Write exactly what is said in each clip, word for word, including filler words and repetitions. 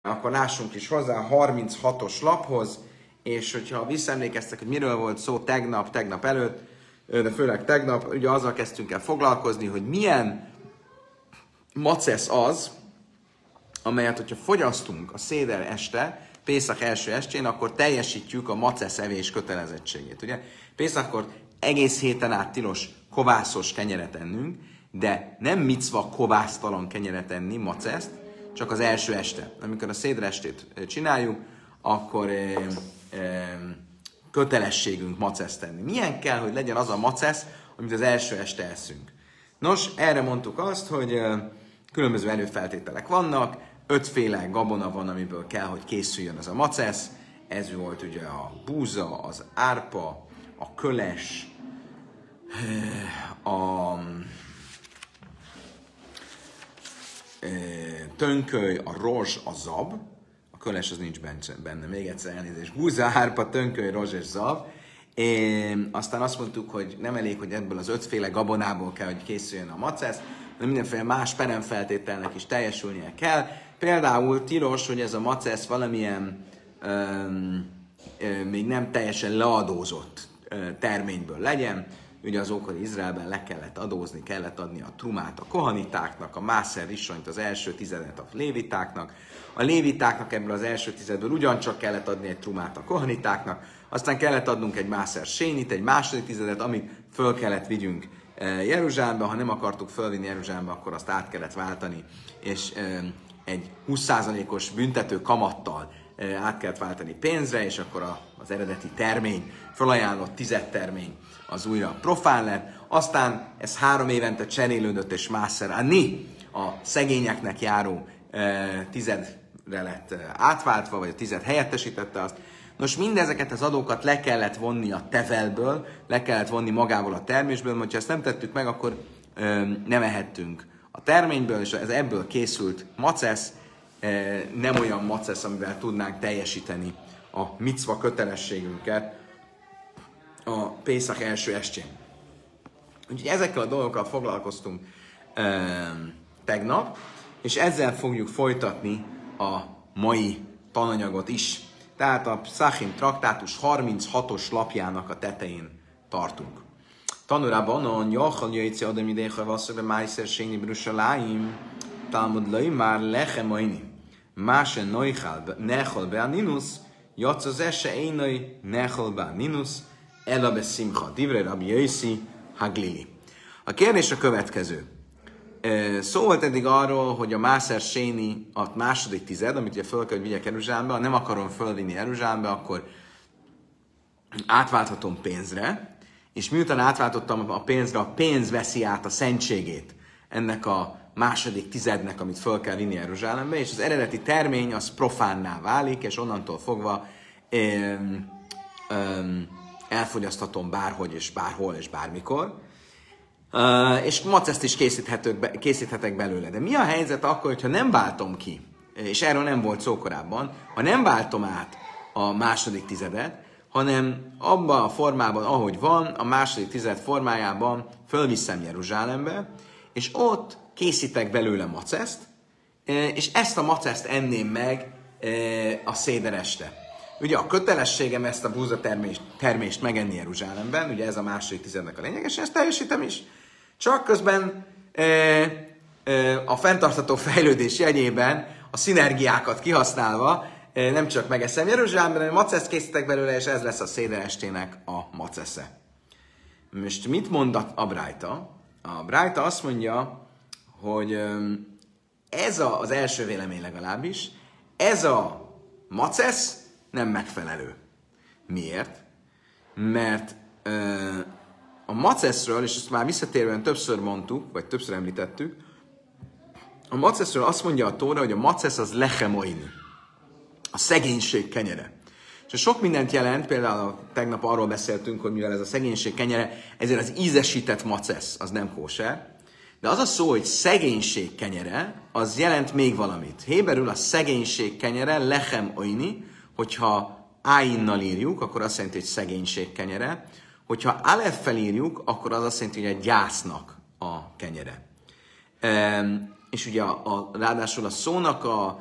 akkor lássunk is hozzá a harminchatos laphoz, és hogyha visszaemlékeztek, hogy miről volt szó tegnap, tegnap előtt, de főleg tegnap, ugye azzal kezdtünk el foglalkozni, hogy milyen macesz az, amelyet, hogyha fogyasztunk a széder este, Pészak első estén, akkor teljesítjük a macesz evés kötelezettségét. Ugye? Pészakkor egész héten át tilos kovászos kenyeret ennünk, de nem micva kovásztalan kenyeret enni, maceszt, csak az első este. Amikor a széder estét csináljuk, akkor e, e, kötelességünk maceszt enni. Milyen kell, hogy legyen az a macesz, amit az első este eszünk? Nos, erre mondtuk azt, hogy e, különböző előfeltételek vannak, ötféle gabona van, amiből kell, hogy készüljön ez a macesz. Ez volt ugye a búza, az árpa, a köles, a tönköly, a rozs, a zab. A köles az nincs benne, még egyszer elnézést. Búza, árpa, tönköly, rozs és zab. É, aztán azt mondtuk, hogy nem elég, hogy ebből az ötféle gabonából kell, hogy készüljön a macesz, de mindenféle más peremfeltételnek is teljesülnie kell. Például tilos, hogy ez a macesz valamilyen öm, ö, még nem teljesen leadózott ö, terményből legyen. Ugye az ókori Izraelben le kellett adózni, kellett adni a trumát a kohanitáknak, a mászer rissonyt, az első tizedet a lévitáknak. A lévitáknak ebből az első tizedből ugyancsak kellett adni egy trumát a kohanitáknak, aztán kellett adnunk egy mászer sénit, egy második tizedet, amit föl kellett vigyünk Jeruzsálembe. Ha nem akartuk fölvinni Jeruzsálembe, akkor azt át kellett váltani, és egy húsz százalékos büntető kamattal át kellett váltani pénzre, és akkor az eredeti termény, felajánlott tized termény az újra profán lett. Aztán ez három évente cserélődött, és mászer ani a szegényeknek járó tizedre lett átváltva, vagy a tized helyettesítette azt. Nos, mindezeket az adókat le kellett vonni a tevelből, le kellett vonni magából a termésből, mert ha ezt nem tettük meg, akkor ö, nem ehettünk a terményből, és ez ebből készült macesz, ö, nem olyan macesz, amivel tudnánk teljesíteni a micva kötelességünket a Pészak első estjén. Úgyhogy ezekkel a dolgokkal foglalkoztunk ö, tegnap, és ezzel fogjuk folytatni a mai tananyagot is. Tehát a Pszachim traktátus harminchatos lapjának a tetején tartunk. Tanulában a Jachal jöjjtsi adem idéha vasszöbe májszer sényi Brüsszaláim Talmud lai már lechem ajni. Máse nojchal nechal be a ninusz jatsz az ese énai nechal be a ninusz ela be szimcha. Divrei Rabbi Yossi Haglili. A kérdés a következő. Szó volt eddig arról, hogy a Máser Séni, a második tized, amit ugye föl kell, hogy vigyek Jeruzsálembe, ha nem akarom fölvinni Jeruzsálembe, akkor átválthatom pénzre, és miután átváltottam a pénzre, a pénz veszi át a szentségét ennek a második tizednek, amit föl kell vinni Jeruzsálembe, és az eredeti termény az profánná válik, és onnantól fogva öm, öm, elfogyaszthatom bárhogy, és bárhol, és bármikor. Uh, és maceszt is be, készíthetek belőle. De mi a helyzet akkor, hogyha nem váltom ki, és erről nem volt szó korábban, ha nem váltom át a második tizedet, hanem abban a formában, ahogy van, a második tized formájában fölviszem Jeruzsálembe, és ott készítek belőle maceszt, és ezt a maceszt enném meg a széder este. Ugye a kötelességem ezt a búza termést, termést megenni Jeruzsálemben, ugye ez a második tizednek a lényeg, és ezt teljesítem is. Csak közben e, e, a fenntartható fejlődés jegyében a szinergiákat kihasználva e, nem csak megeszem Jeruzsálemben, hanem maceszt készítek belőle, és ez lesz a széder estének a macesze. Most mit mond a Brájta? A Brájta azt mondja, hogy ez a, az első vélemény legalábbis, ez a macesz nem megfelelő. Miért? Mert ö, a maceszről, és ezt már visszatérően többször mondtuk, vagy többször említettük, a maceszről azt mondja a Tóra, hogy a macesz az lechemoin, a szegénység kenyere. És sok mindent jelent, például tegnap arról beszéltünk, hogy mivel ez a szegénység kenyere, ezért az ízesített macesz az nem kóser. De az a szó, hogy szegénység kenyere, az jelent még valamit. Héberül a szegénység kenyere, lechem oini, hogyha áinnal írjuk, akkor azt jelenti, hogy szegénység kenyere. Hogyha aleffel írjuk, akkor az azt jelenti, hogy a gyásznak a kenyere. E, és ugye a, a, ráadásul a szónak a,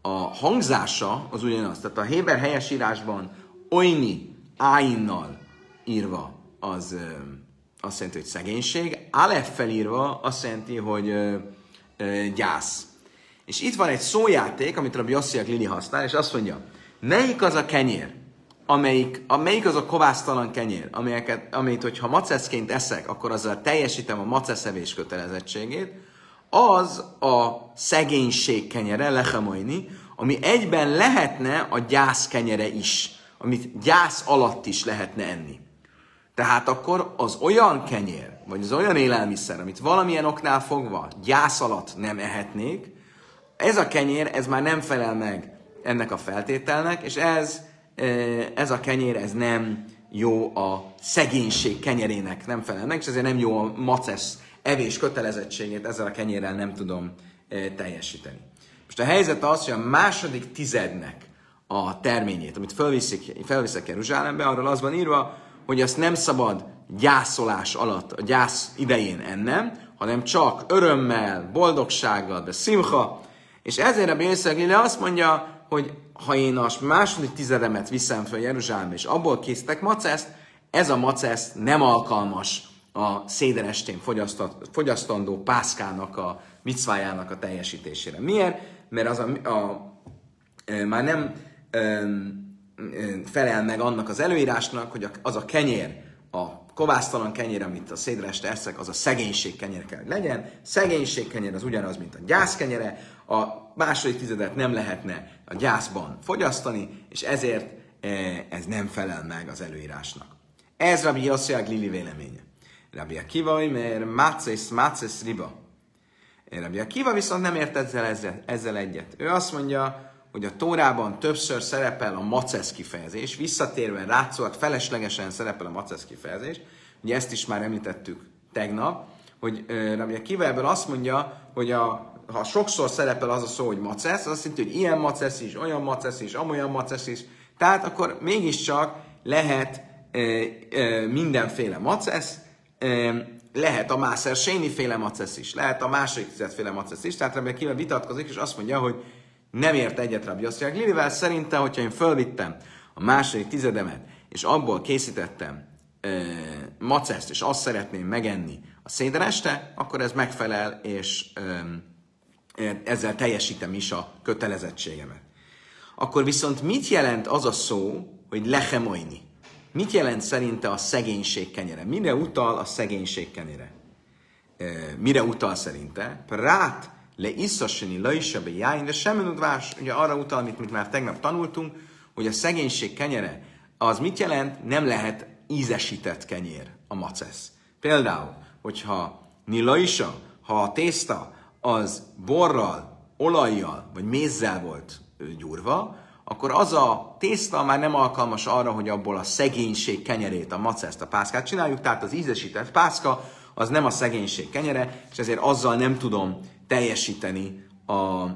a hangzása az ugyanaz. Tehát a héber helyesírásban oini áinnal írva az ö, azt jelenti, hogy szegénység, alef felírva azt jelenti, hogy ö, ö, gyász. És itt van egy szójáték, amit Rabbi Yossi Aglili használ, és azt mondja, melyik az a kenyér, amelyik, amelyik az a kovásztalan kenyér, amelyeket, amelyet, hogyha maceszként eszek, akkor azzal teljesítem a maceszevés kötelezettségét, az a szegénység kenyere, lechemoini, ami egyben lehetne a gyász kenyere is, amit gyász alatt is lehetne enni. Tehát akkor az olyan kenyér, vagy az olyan élelmiszer, amit valamilyen oknál fogva gyász alatt nem ehetnék, ez a kenyér, ez már nem felel meg ennek a feltételnek, és ez, ez a kenyér, ez nem jó a szegénység kenyerének, nem felel meg, és ezért nem jó a macesz evés kötelezettségét, ezzel a kenyérrel nem tudom teljesíteni. Most a helyzet az, hogy a második tizednek a terményét, amit felviszik, felviszek Jeruzsálembe, arról az van írva, hogy azt nem szabad gyászolás alatt, a gyász idején ennem, hanem csak örömmel, boldogsággal, de szimcha, és ezért a Bészegli azt mondja, hogy ha én a második tizedemet viszem fel Jeruzsálembe, és abból készítek maceszt, ez a macesz nem alkalmas a széderestén fogyasztandó pászkának a micvájának a teljesítésére. Miért? Mert az a, a, a, már nem a, felel meg annak az előírásnak, hogy az a kenyér, a kovásztalan kenyér, amit a szédereste eszek, az a szegénység kenyér kell, hogy legyen. Szegénység kenyér az ugyanaz, mint a gyász kenyere. A második tizedet nem lehetne a gyászban fogyasztani, és ezért ez nem felel meg az előírásnak. Ez Rabbi Yossi Aglili véleménye. Rabbi Akiva, mert mácesz, mácesz riba. Rabbi Akiva viszont nem ért ezzel, ezzel, ezzel egyet. Ő azt mondja, hogy a Tórában többször szerepel a macesz kifejezés, visszatérve rátszólat feleslegesen szerepel a macesz kifejezés. Ugye ezt is már említettük tegnap, hogy uh, Rabbi Akiva ebből azt mondja, hogy a, ha sokszor szerepel az a szó, hogy macesz, az azt jelenti, hogy ilyen macesz is, olyan macesz is, amolyan macesz is. Tehát akkor mégiscsak lehet uh, uh, mindenféle macesz, uh, lehet a Máser Séni féle macesz is, lehet a második tizedféle macesz is. Tehát Rabbi Akiva vitatkozik, és azt mondja, hogy nem ért egyet Rabbi Yossi Aglilivel, szerintem, hogyha én fölvittem a második tizedemet, és abból készítettem e, maceszt, és azt szeretném megenni a széder este, akkor ez megfelel, és e, ezzel teljesítem is a kötelezettségemet. Akkor viszont mit jelent az a szó, hogy lechemoini? Mit jelent szerinte a szegénység kenyere? Mire utal a szegénység kenyere? E, mire utal szerinte? Prát le iszasini laisabe jáin, de semmi udvás, ugye arra utal, amit, amit már tegnap tanultunk, hogy a szegénység kenyere, az mit jelent? Nem lehet ízesített kenyér a macesz. Például, hogyha ni laisa, ha a tészta az borral, olajjal vagy mézzel volt gyúrva, akkor az a tészta már nem alkalmas arra, hogy abból a szegénység kenyerét, a maceszt, a pászkát csináljuk, tehát az ízesített pászka az nem a szegénység kenyere, és ezért azzal nem tudom teljesíteni a,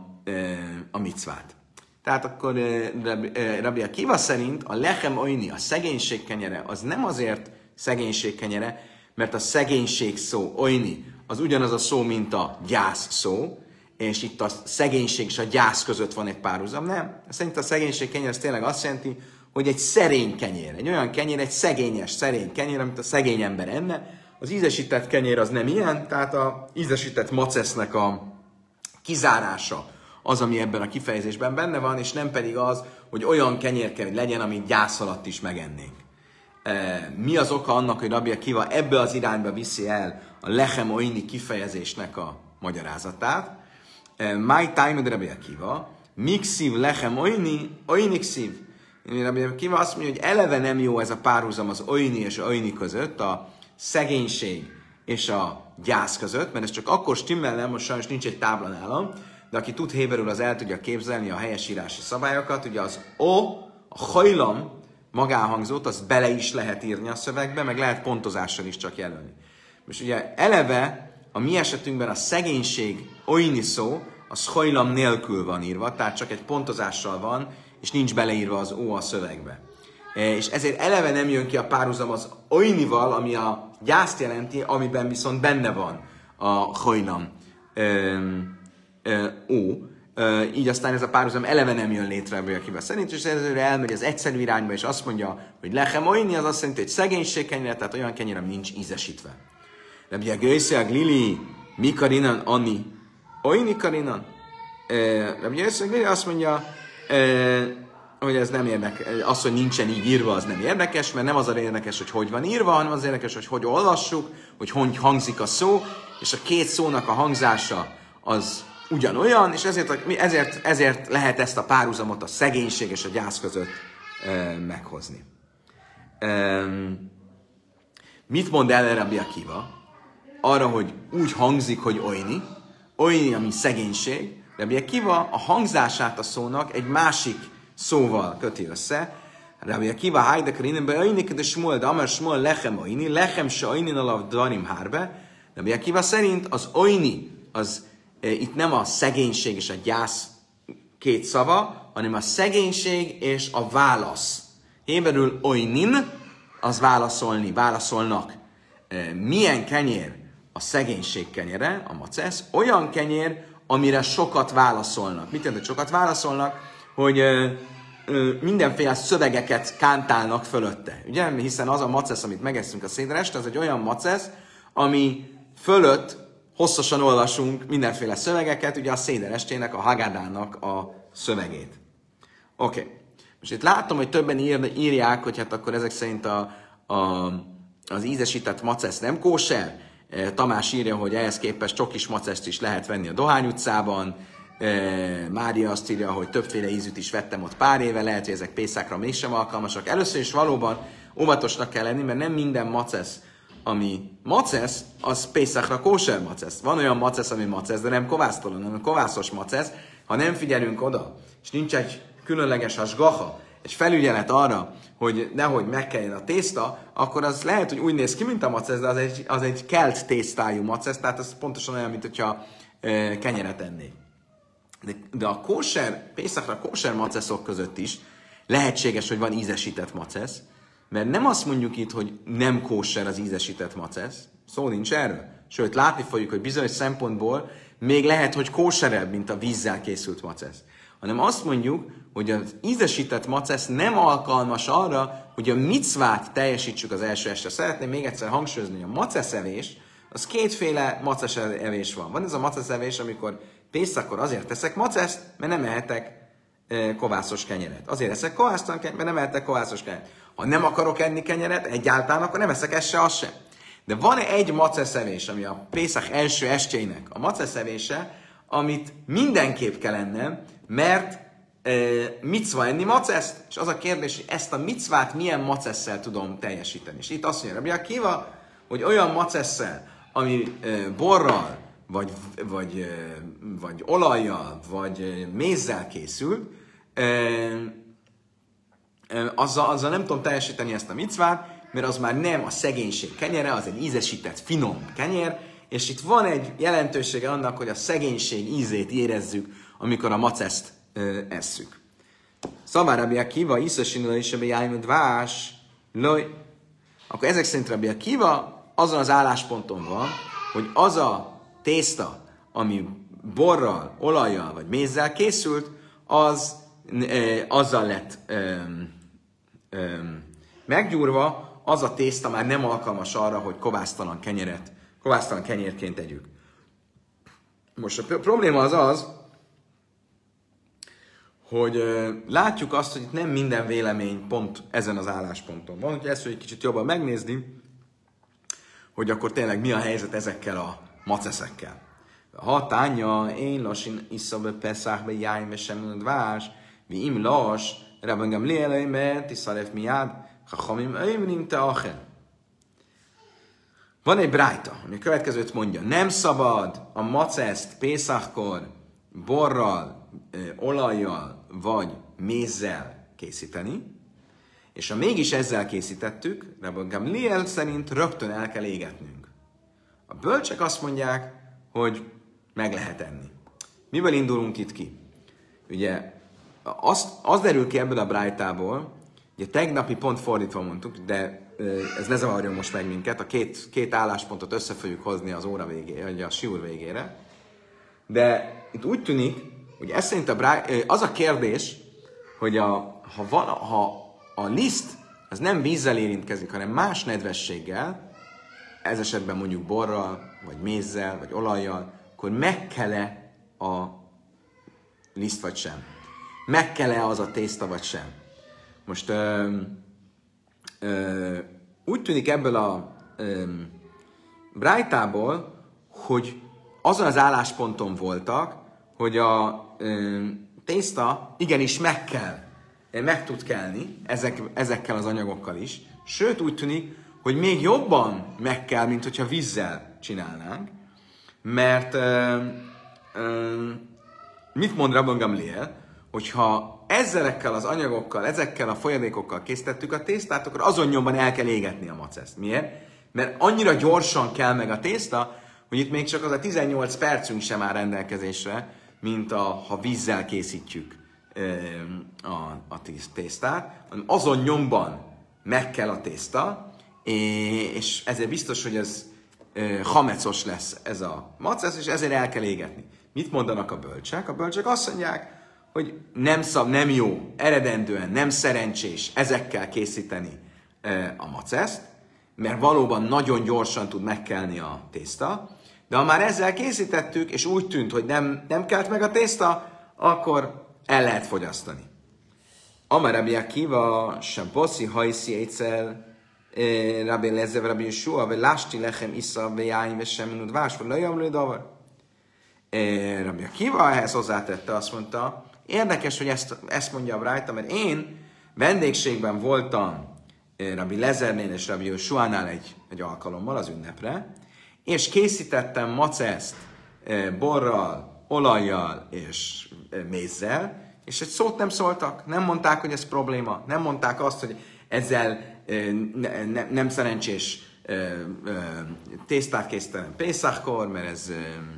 a micvát. Tehát akkor Rabbi Akiva szerint a lechem oini, a szegénység kenyere, az nem azért szegénység kenyere, mert a szegénység szó, oini, az ugyanaz a szó, mint a gyász szó, és itt a szegénység és a gyász között van egy párhuzam. Nem. Szerint a szegénység kenyér az tényleg azt jelenti, hogy egy szerény kenyér, egy olyan kenyér, egy szegényes, szerény kenyér, amit a szegény ember enne. Az ízesített kenyér az nem ilyen, tehát az ízesített macesznek a kizárása az, ami ebben a kifejezésben benne van, és nem pedig az, hogy olyan kenyér kell, hogy legyen, amit gyász alatt is megennénk. Mi az oka annak, hogy Rabbi Akiva ebbe az irányba viszi el a lechem oini kifejezésnek a magyarázatát? My time Rabbi Akiva, mixiv lechem oini, oinixiv. Rabbi Akiva azt mondja, hogy eleve nem jó ez a párhuzam az oini és oini között, a szegénység és a gyász között, mert ez csak akkor stimmel, most sajnos nincs egy tábla nálam, de aki tud héberül, az el tudja képzelni a helyesírási szabályokat. Ugye az o, a hajlam magánhangzót, azt bele is lehet írni a szövegbe, meg lehet pontozással is csak jelölni. És ugye eleve a mi esetünkben a szegénység oini szó, az hajlam nélkül van írva, tehát csak egy pontozással van, és nincs beleírva az ó a szövegbe. És ezért eleve nem jön ki a párhuzam az oinival, ami a gyászt jelenti, amiben viszont benne van a hajlam ó. Uh, így aztán ez a párhuzam eleve nem jön létre Rabbi Akiva szerint, és ezért elmegy az egyszerű irányba, és azt mondja, hogy lechem oini, az azt jelenti, hogy szegénység kenyere, tehát olyan kenyér, ami nincs ízesítve. Rabbi Akiva Lili, mi karinan, ani, oini karinan. Uh, Rabbi Akiva Lili azt mondja, uh, hogy ez nem érdekes, az, hogy nincsen így írva, az nem érdekes, mert nem az a érdekes, hogy hogy van írva, hanem az érdekes, hogy hogy olvassuk, hogy hogy hangzik a szó, és a két szónak a hangzása az ugyanolyan, és ezért, ezért, ezért lehet ezt a párhuzamot a szegénység és a gyász között e, meghozni. E, mit mond el Rabbi Akiva? Arra, hogy úgy hangzik, hogy oini, oini, ami szegénység. Rabbi Akiva a hangzását a szónak egy másik szóval köti össze. Rabbi Akiva hajdek rinenbe oini, de Shmuel, de amar Shmuel lechem oini, lechem se oinin alav dvarim hárbe. Rabbi Akiva szerint az oini, az itt nem a szegénység és a gyász két szava, hanem a szegénység és a válasz. Héberül oinin, az válaszolni, válaszolnak. Milyen kenyér a szegénység kenyere, a macesz? Olyan kenyér, amire sokat válaszolnak. Mit jelent, hogy sokat válaszolnak? Hogy ö, ö, mindenféle szövegeket kántálnak fölötte. Ugye? Hiszen az a macesz, amit megeszünk a széderest, az egy olyan macesz, ami fölött hosszasan olvasunk mindenféle szövegeket, ugye a széderestének, a Haggadának a szövegét. Oké. Okay. Most itt látom, hogy többen ír, írják, hogy hát akkor ezek szerint a, a, az ízesített macesz nem kóser. Tamás írja, hogy ehhez képest csokis maceszt is lehet venni a Dohány utcában. Mária azt írja, hogy többféle ízűt is vettem ott pár éve, lehet, hogy ezek pészákra mégsem alkalmasak. Először is valóban óvatosnak kell lenni, mert nem minden macesz, ami macesz, az Pészakra kóser macesz. Van olyan macesz, ami macesz, de nem kovásztalan, hanem kovászos macesz. Ha nem figyelünk oda, és nincs egy különleges hasgacha, egy felügyelet arra, hogy nehogy megkeljen a tészta, akkor az lehet, hogy úgy néz ki, mint a macesz, de az egy, az egy kelt tésztájú macesz, tehát az pontosan olyan, mint hogyha e, kenyeret ennék. De, de a kóser, Pészakra kóser maceszok között is lehetséges, hogy van ízesített macesz, mert nem azt mondjuk itt, hogy nem kóser az ízesített macesz, szó nincs erről. Sőt, látni fogjuk, hogy bizonyos szempontból még lehet, hogy kóserebb, mint a vízzel készült macesz. Hanem azt mondjuk, hogy az ízesített macesz nem alkalmas arra, hogy a micvát teljesítsük az első este. Szeretném még egyszer hangsúlyozni, hogy a maceszevés, az kétféle maceszevés van. Van ez a maceszevés, amikor Pészakor azért teszek maceszt, mert nem ehetek e, kovászos kenyeret. Azért eszek kovásztalan kenyeret, mert nem ehetek kovászos kenyeret. Ha nem akarok enni kenyeret egyáltalán, akkor nem eszek ezt se, azt se. De van egy maceszevés, ami a Pészak első estjének a maceszevése, amit mindenképp kell ennem, mert e, micva enni maceszt, és az a kérdés, hogy ezt a micvát milyen macesszel tudom teljesíteni. És itt azt mondja Rabbi Akiva, hogy olyan macesszel, ami e, borral, vagy, vagy, e, vagy olajjal, vagy mézzel készült, e, e, azzal, azzal nem tudom teljesíteni ezt a micvát, mert az már nem a szegénység kenyere, az egy ízesített, finom kenyér, és itt van egy jelentősége annak, hogy a szegénység ízét érezzük, amikor a maceszt ö, esszük. Szabár Rabbi Akiva, Iszasinula is Rabbi Jájmed Vás, loj. Akkor ezek szerint Rabbi Akiva azon az állásponton van, hogy az a tészta, ami borral, olajjal vagy mézzel készült, az ö, azzal lett ö, ö, meggyúrva, az a tészta már nem alkalmas arra, hogy kovásztalan kenyeret, kovásztalan kenyérként tegyük. Most a probléma az az, hogy uh, látjuk azt, hogy itt nem minden vélemény pont ezen az állásponton van. Úgyhogy ezt, hogy egy kicsit jobban megnézni, hogy akkor tényleg mi a helyzet ezekkel a maceszekkel. Ha tánya, én lassinisszabe peszákbe jájme sem vás, mi im lass, rabengem lélejme, tiszaref miád, Chachamim öjmrim te achen. Van egy brájta, ami a következőt mondja. Nem szabad a maceszt Pészachkor borral, olajjal vagy mézzel készíteni, és ha mégis ezzel készítettük, Rabbi Gamliel szerint rögtön el kell égetnünk. A bölcsek azt mondják, hogy meg lehet enni. Miből indulunk itt ki? Ugye az, az derül ki ebből a brájtából, ugye tegnapi pont fordítva mondtuk, de ez ne zavarjon most meg minket, a két, két álláspontot össze fogjuk hozni az óra végére, vagy a siúr végére. De itt úgy tűnik, hogy ez szerint a brá... az a kérdés, hogy a, ha, van, ha a liszt az nem vízzel érintkezik, hanem más nedvességgel, ez esetben mondjuk borral, vagy mézzel, vagy olajjal, akkor meg kell-e a liszt, vagy sem? Meg kell-e az a tészta, vagy sem? Most ö, ö, úgy tűnik ebből a ö, brájtából, hogy azon az állásponton voltak, hogy a ö, tészta igenis meg kell, meg tud kelni ezek, ezekkel az anyagokkal is. Sőt, úgy tűnik, hogy még jobban meg kell, mint hogyha vízzel csinálnánk, mert ö, ö, mit mond Rabban Gamliel, hogyha ezekkel az anyagokkal, ezekkel a folyadékokkal készítettük a tésztát, akkor azon nyomban el kell égetni a maceszt. Miért? Mert annyira gyorsan kell meg a tészta, hogy itt még csak az a tizennyolc percünk sem áll rendelkezésre, mint a, ha vízzel készítjük a, a tésztát, hanem azon nyomban meg kell a tészta, és ezért biztos, hogy ez hamecos lesz ez a macesz, és ezért el kell égetni. Mit mondanak a bölcsek? A bölcsek azt mondják, hogy nem szab, nem jó, eredendően nem szerencsés ezekkel készíteni a maceszt, mert valóban nagyon gyorsan tud megkelni a tészta, de ha már ezzel készítettük, és úgy tűnt, hogy nem, nem kelt meg a tészta, akkor el lehet fogyasztani. Amar Rabbi Akiva, sem poszi hajszi egyszer, Rabbi Lezev, Rabbi Yeshua, ve lásti lechem isza, ve jáim, ve sem minut vás, ve lajam lődavar. Rabbi Akiva ehhez hozzátette, azt mondta, érdekes, hogy ezt, ezt mondja a brájta, mert én vendégségben voltam Rabbi Lezernél és Rabbi Yeshuánál egy, egy alkalommal az ünnepre, és készítettem maceszt borral, olajjal és mézzel, és egy szót nem szóltak, nem mondták, hogy ez probléma, nem mondták azt, hogy ezzel ne, ne, nem szerencsés tésztát készítenem Pészachkor, mert ez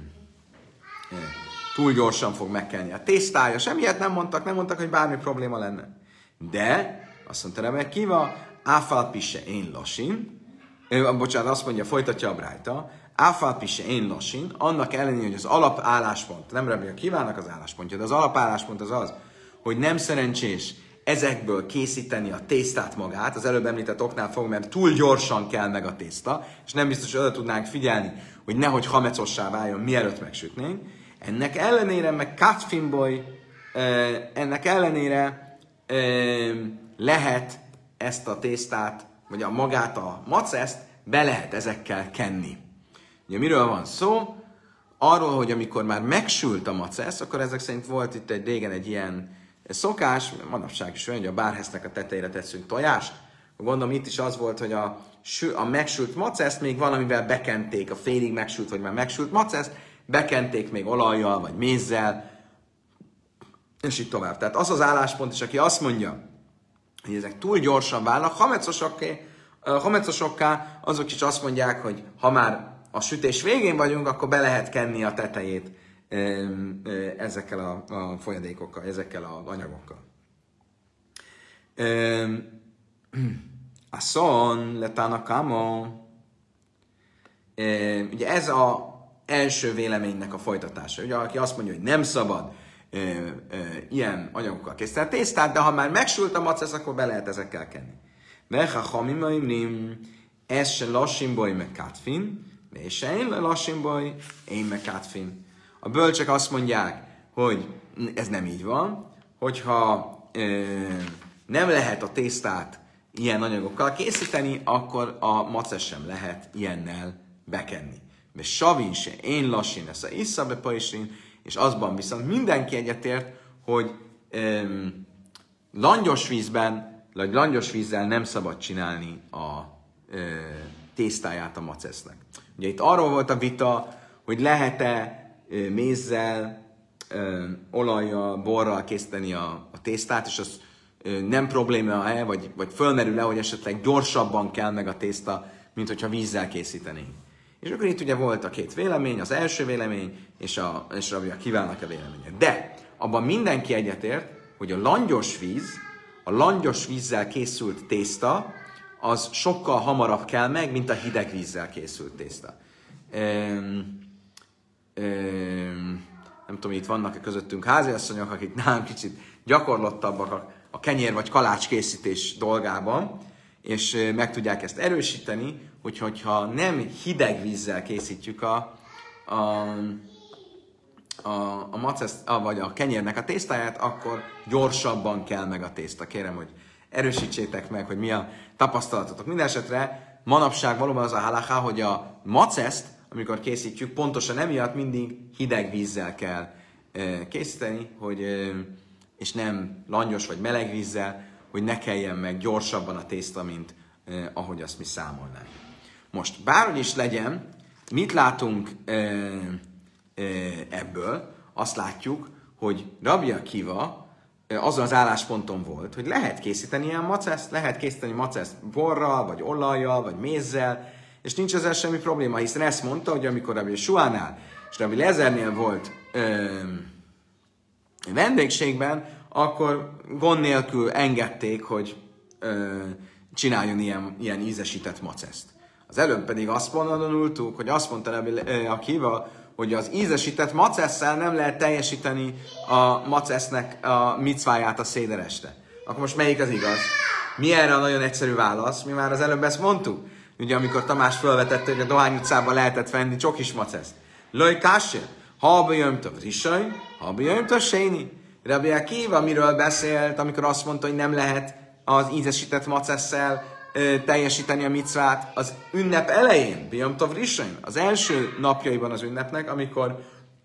túl gyorsan fog megkelni a tésztája, semmilyet nem mondtak, nem mondtak, hogy bármi probléma lenne. De, azt mondta Rebbe Kiva, áfál pisse én lasin, bocsánat, azt mondja, folytatja a brájta, áfál pisse én lasin, annak ellenére, hogy az alapálláspont, nem Rebbe Kivának az álláspontja, de az alapálláspont az az, hogy nem szerencsés ezekből készíteni a tésztát magát, az előbb említett oknál fog, mert túl gyorsan kell meg a tészta, és nem biztos, hogy oda tudnánk figyelni, hogy nehogy hamecossá váljon, mielőtt megsütnénk. Ennek ellenére, meg katfinboly, ennek ellenére lehet ezt a tésztát, vagy a magát a maceszt be lehet ezekkel kenni. Ugye miről van szó? Arról, hogy amikor már megsült a macesz, akkor ezek szerint volt itt egy régen egy ilyen szokás, manapság is olyan, hogy a bárhesznek a tetejére tesszünk tojást. Gondolom itt is az volt, hogy a, a megsült maceszt még valamivel bekenték, a félig megsült, vagy már megsült maceszt, bekenték még olajjal, vagy mézzel, és így tovább. Tehát az az álláspont is, aki azt mondja, hogy ezek túl gyorsan válnak, hamecosokká, azok is azt mondják, hogy ha már a sütés végén vagyunk, akkor be lehet kenni a tetejét ezekkel a, a folyadékokkal, ezekkel az anyagokkal. A szon letának kamo. Ugye ez az első véleménynek a folytatása. Ugye aki azt mondja, hogy nem szabad e, e, ilyen anyagokkal készíteni a tésztát, de ha már megsült a macesz, akkor be lehet ezekkel kenni. Veha hamimaimnim, ez se lassimboly meg katfin, és se én lassimboly, én meg katfin. A bölcsek azt mondják, hogy ez nem így van, hogyha e, nem lehet a tésztát ilyen anyagokkal készíteni, akkor a macesz sem lehet ilyennel bekenni. De savin se, én lassin, ez a issza be pajsin, és azban viszont mindenki egyetért, hogy um, langyos vízben, vagy langyos vízzel nem szabad csinálni a uh, tésztáját a macesznek. Ugye itt arról volt a vita, hogy lehet-e uh, mézzel, uh, olajjal, borral készíteni a, a tésztát, és az uh, nem probléma-e, vagy, vagy fölmerül-e, hogy esetleg gyorsabban kell meg a tészta, mint hogyha vízzel készítenénk. És akkor itt ugye volt a két vélemény, az első vélemény, és a, és a kívánnak a véleménye. De abban mindenki egyetért, hogy a langyos víz, a langyos vízzel készült tészta, az sokkal hamarabb kell meg, mint a hideg vízzel készült tészta. Ehm, ehm, nem tudom, itt vannak-e közöttünk háziasszonyok, akik nálunk kicsit gyakorlottabbak a, a kenyér vagy kalács készítés dolgában, és meg tudják ezt erősíteni, hogy, hogyha nem hideg vízzel készítjük a, a, a, a maceszt, vagy a kenyérnek a tésztáját, akkor gyorsabban kell meg a tészta. Kérem, hogy erősítsétek meg, hogy mi a tapasztalatotok. Mindenesetre manapság valóban az a halaká, hogy a maceszt, amikor készítjük, pontosan emiatt mindig hideg vízzel kell készíteni, hogy, és nem langyos vagy meleg vízzel, hogy ne kelljen meg gyorsabban a tészta, mint eh, ahogy azt mi számolnánk. Most, bárhogy is legyen, mit látunk eh, eh, ebből? Azt látjuk, hogy Rabbi Akiva eh, azon az állásponton volt, hogy lehet készíteni ilyen maceszt, lehet készíteni maceszt borral, vagy olajjal, vagy mézzel, és nincs ezzel semmi probléma, hiszen ezt mondta, hogy amikor Rabbi Suánál és Rabbi Lezernél volt eh, vendégségben, akkor gond nélkül engedték, hogy ö, csináljon ilyen, ilyen ízesített maceszt. Az előbb pedig azt mondtuk, hogy azt mondta Akiva, hogy az ízesített macesszel nem lehet teljesíteni a macesznek a micváját a szédereste. Akkor most melyik az igaz? Mi erre a nagyon egyszerű válasz? Mi már az előbb ezt mondtuk. Ugye amikor Tamás felvetette, hogy a Dohány utcában lehetett venni csokis maceszt. Löj kássé, ha bejömtöv risaj, ha bejömtöv séni. Rabbi Akiva miről beszélt, amikor azt mondta, hogy nem lehet az ízesített macesszel ö, teljesíteni a micvát az ünnep elején, Biyom Tov Rishon, az első napjaiban az ünnepnek, amikor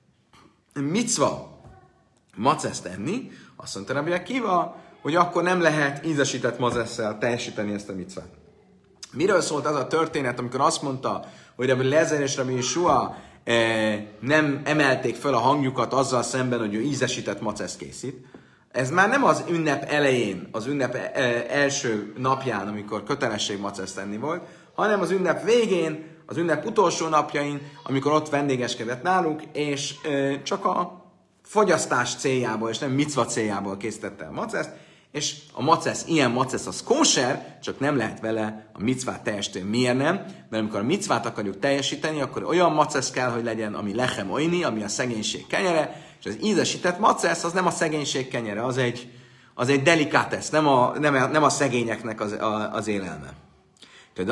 micva maceszt enni, azt mondta Rabbi Akiva, hogy akkor nem lehet ízesített macesszel teljesíteni ezt a micvát. Miről szólt az a történet, amikor azt mondta, hogy Rabbi Lezer és Rabbi Yeshua nem emelték fel a hangjukat azzal szemben, hogy ő ízesített maceszt készít. Ez már nem az ünnep elején, az ünnep első napján, amikor kötelesség maceszt tenni volt, hanem az ünnep végén, az ünnep utolsó napjain, amikor ott vendégeskedett náluk, és csak a fogyasztás céljából, és nem micva céljából készítette a maceszt, és a macesz, ilyen macesz az kóser, csak nem lehet vele a micvát teljesíteni. Miért nem? Mert amikor a micvát akarjuk teljesíteni, akkor olyan macesz kell, hogy legyen, ami lechem oini, ami a szegénység kenyere, és az ízesített macesz az nem a szegénység kenyere, az egy, az egy delikátesz, nem a, nem, a, nem a szegényeknek az, a, az élelme. Tehát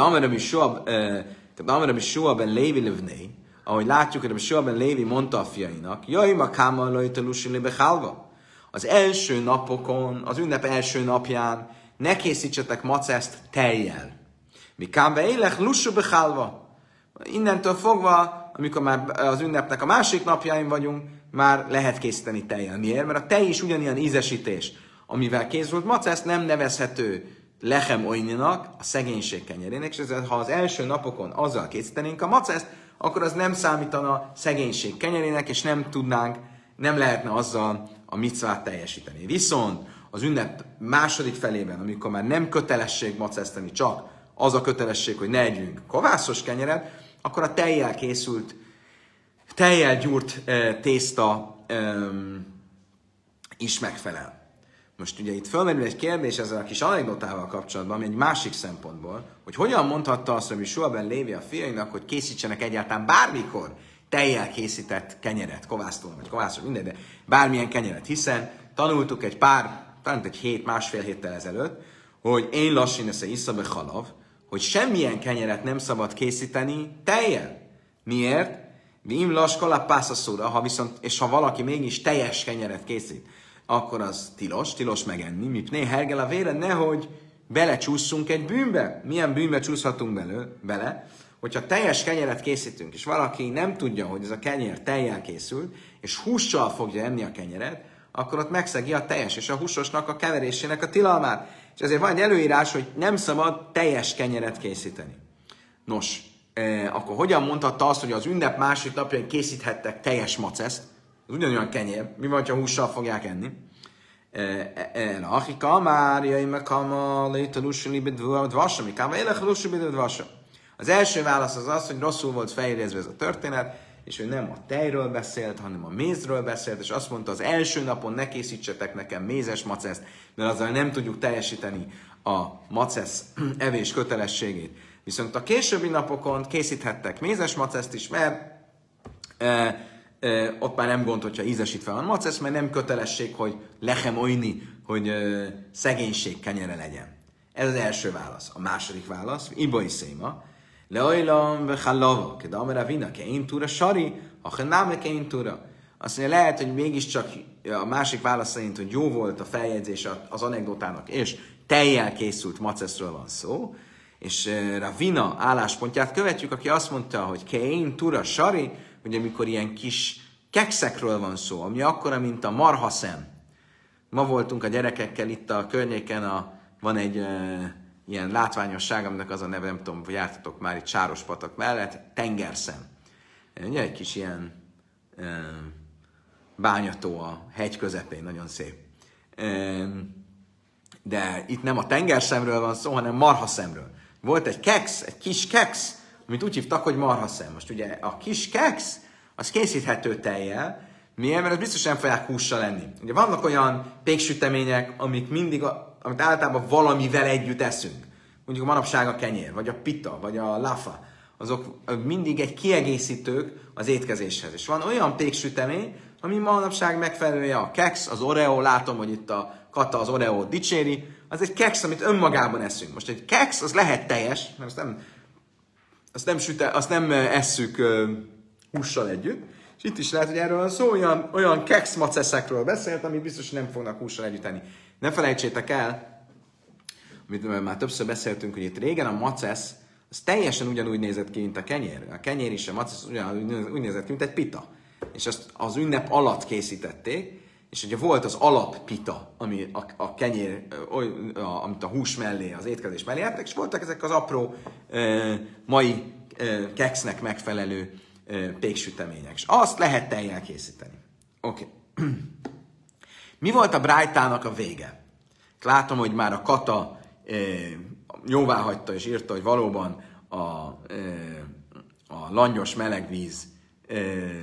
Amar Shua ben Lévi Livnei, ahogy látjuk, hogy Shua ben Lévi mondta a fiainak, jaj, ma káma lojtelusi libe hálva. Az első napokon, az ünnep első napján ne készítsetek maceszt tejjel. Mi kámbe élek lussu behálva. Innentől fogva, amikor már az ünnepnek a másik napjain vagyunk, már lehet készíteni tejjel. Miért? Mert a tej is ugyanilyen ízesítés, amivel készült maceszt nem nevezhető lechem oininak, a szegénység kenyerének, és ezért, ha az első napokon azzal készítenénk a maceszt, akkor az nem számítana szegénység kenyerének, és nem tudnánk, nem lehetne azzal a micvát teljesíteni. Viszont az ünnep második felében, amikor már nem kötelesség maceszteni, csak az a kötelesség, hogy ne együnk kovászos kenyeret, akkor a tejjel készült, tejjel gyúrt e, tészta e, is megfelel. Most ugye itt fölmerül egy kérdés ezzel a kis anekdotával kapcsolatban, ami egy másik szempontból, hogy hogyan mondhatta azt, hogy Shua ben Lévi a fiainak, hogy készítsenek egyáltalán bármikor tejjel készített kenyeret, kovásztól, vagy kovászos, mindegy, de bármilyen kenyeret, hiszen tanultuk egy pár, talán egy hét, másfél héttel ezelőtt, hogy én lassan esze iszabe halav, hogy semmilyen kenyeret nem szabad készíteni tejjel. Miért? Vim laskala pászaszóra, ha viszont, és ha valaki mégis teljes kenyeret készít, akkor az tilos, tilos megenni, mipné hergel a vére, nehogy belecsúszunk egy bűnbe. Milyen bűnbe csúszhatunk belő, bele? Hogyha teljes kenyeret készítünk, és valaki nem tudja, hogy ez a kenyér tejjel készült, és hússal fogja enni a kenyeret, akkor ott megszegi a teljes és a húsosnak a keverésének a tilalmát. És ezért van egy előírás, hogy nem szabad teljes kenyeret készíteni. Nos, eh, akkor hogyan mondhatta azt, hogy az ünnep másik napján készíthettek teljes maceszt? Az ugyanolyan kenyér. Mi van, ha hússal fogják enni? Achika már, jaj, megkama, lételusuli bedvasa, mi káma élek lusuli bedvasa. Az első válasz az az, hogy rosszul volt feljegyezve ez a történet, és ő nem a tejről beszélt, hanem a mézről beszélt, és azt mondta, az első napon ne készítsetek nekem mézes maceszt, mert azzal nem tudjuk teljesíteni a macesz evés kötelességét. Viszont a későbbi napokon készíthettek mézes maceszt is, mert e, ott már nem gond, hogyha ízesítve van macesz, mert nem kötelesség, hogy lechem olyni, hogy szegénység kenyere legyen. Ez az első válasz. A második válasz, ibai széma, leojlam vechallava, kedamer avina, kein túra sari, achenáme kein túra. Azt mondja, lehet, hogy mégiscsak a másik válasz szerint, hogy jó volt a feljegyzés az anekdotának, és tejjel készült maceszről van szó, és Ravina álláspontját követjük, aki azt mondta, hogy kein túra sari, hogy amikor ilyen kis kekszekről van szó, ami akkora, mint a marhaszem. Ma voltunk a gyerekekkel itt a környéken, a, van egy e, ilyen látványosság, aminek az a neve, nem tudom, hogy jártatok már itt Sárospatak mellett, tengerszem. Ugye egy kis ilyen e, bányató a hegy közepén, nagyon szép. E, de itt nem a tengerszemről van szó, hanem marhaszemről. Volt egy keksz, egy kis keksz, amit úgy hívtak, hogy marhaszem. Most ugye a kis keksz, az készíthető tejjel. Miért? Mert az biztos nem fogják hússal lenni. Ugye vannak olyan péksütemények, amik mindig, a, amit általában valamivel együtt eszünk. Mondjuk a manapság a kenyér, vagy a pita, vagy a lafa. Azok mindig egy kiegészítők az étkezéshez. És van olyan péksütemény, ami manapság megfelelője a keksz, az oreo, látom, hogy itt a Kata az oreo dicséri, az egy keksz, amit önmagában eszünk. Most egy keksz, az lehet teljes, mert azt nem, azt nem, süte, azt nem esszük uh, hússal együtt, és itt is lehet, hogy erről van szó, olyan, olyan keksz maceszekről beszélt, amit biztos nem fognak hússal együtt enni. Ne felejtsétek el, amit már többször beszéltünk, hogy itt régen a macesz, az teljesen ugyanúgy nézett ki, mint a kenyér. A kenyér is a macesz ugyanúgy úgy nézett ki, mint egy pita. És azt az ünnep alatt készítették, és ugye volt az alappita, ami a, a kenyér, a, amit a hús mellé, az étkezés mellé ettek, és voltak ezek az apró e, mai e, keksznek megfelelő e, péksütemények. És azt lehet tejjel készíteni. Oké. Okay. Mi volt a brájtának a vége? Látom, hogy már a Kata e, jóvá hagyta és írta, hogy valóban a, e, a langyos melegvíz e,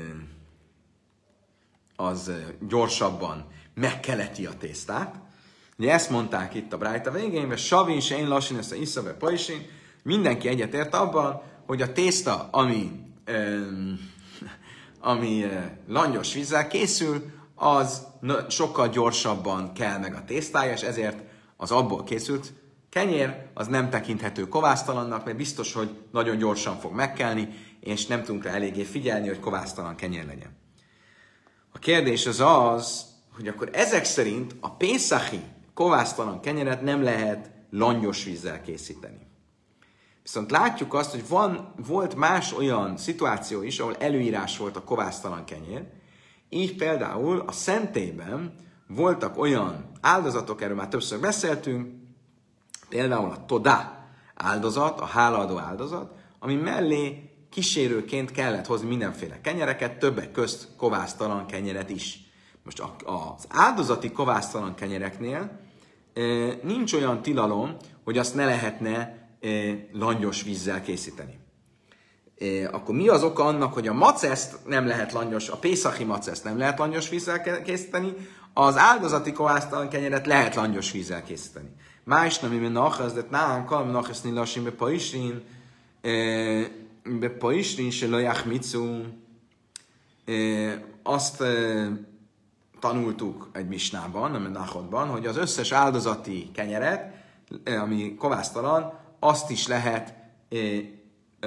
az gyorsabban megkeleti a tésztát. Ugye ezt mondták itt a brájta végén, mert savin, se én lassan ezt a iszabe pajsin, mindenki egyetért abban, hogy a tészta, ami, um, ami uh, langyos vízzel készül, az sokkal gyorsabban kell meg a tésztája, és ezért az abból készült kenyér, az nem tekinthető kovásztalannak, mert biztos, hogy nagyon gyorsan fog megkelni, és nem tudunk rá eléggé figyelni, hogy kovásztalan kenyér legyen. A kérdés az az, hogy akkor ezek szerint a pészachi kovásztalan kenyeret nem lehet langyos vízzel készíteni. Viszont látjuk azt, hogy van, volt más olyan szituáció is, ahol előírás volt a kovásztalan kenyér. Így például a szentélyben voltak olyan áldozatok, erről már többször beszéltünk, például a todá áldozat, a hálaadó áldozat, ami mellé kísérőként kellett hozni mindenféle kenyereket, többek közt kovásztalan kenyeret is. Most az áldozati kovásztalan kenyereknél e, nincs olyan tilalom, hogy azt ne lehetne e, langyos vízzel készíteni. E, akkor mi az oka annak, hogy a maceszt nem lehet langyos, a pészachi maceszt nem lehet langyos vízzel készíteni, az áldozati kovásztalan kenyeret lehet langyos vízzel készíteni. Más nem, mert nachazdet nálam, kalm nachaszni lassin be paisrin, be paisrin se lajach micu, azt e, tanultuk egy misnában, nem egy nachodban, hogy az összes áldozati kenyeret, ami kovásztalan, azt is lehet e, e,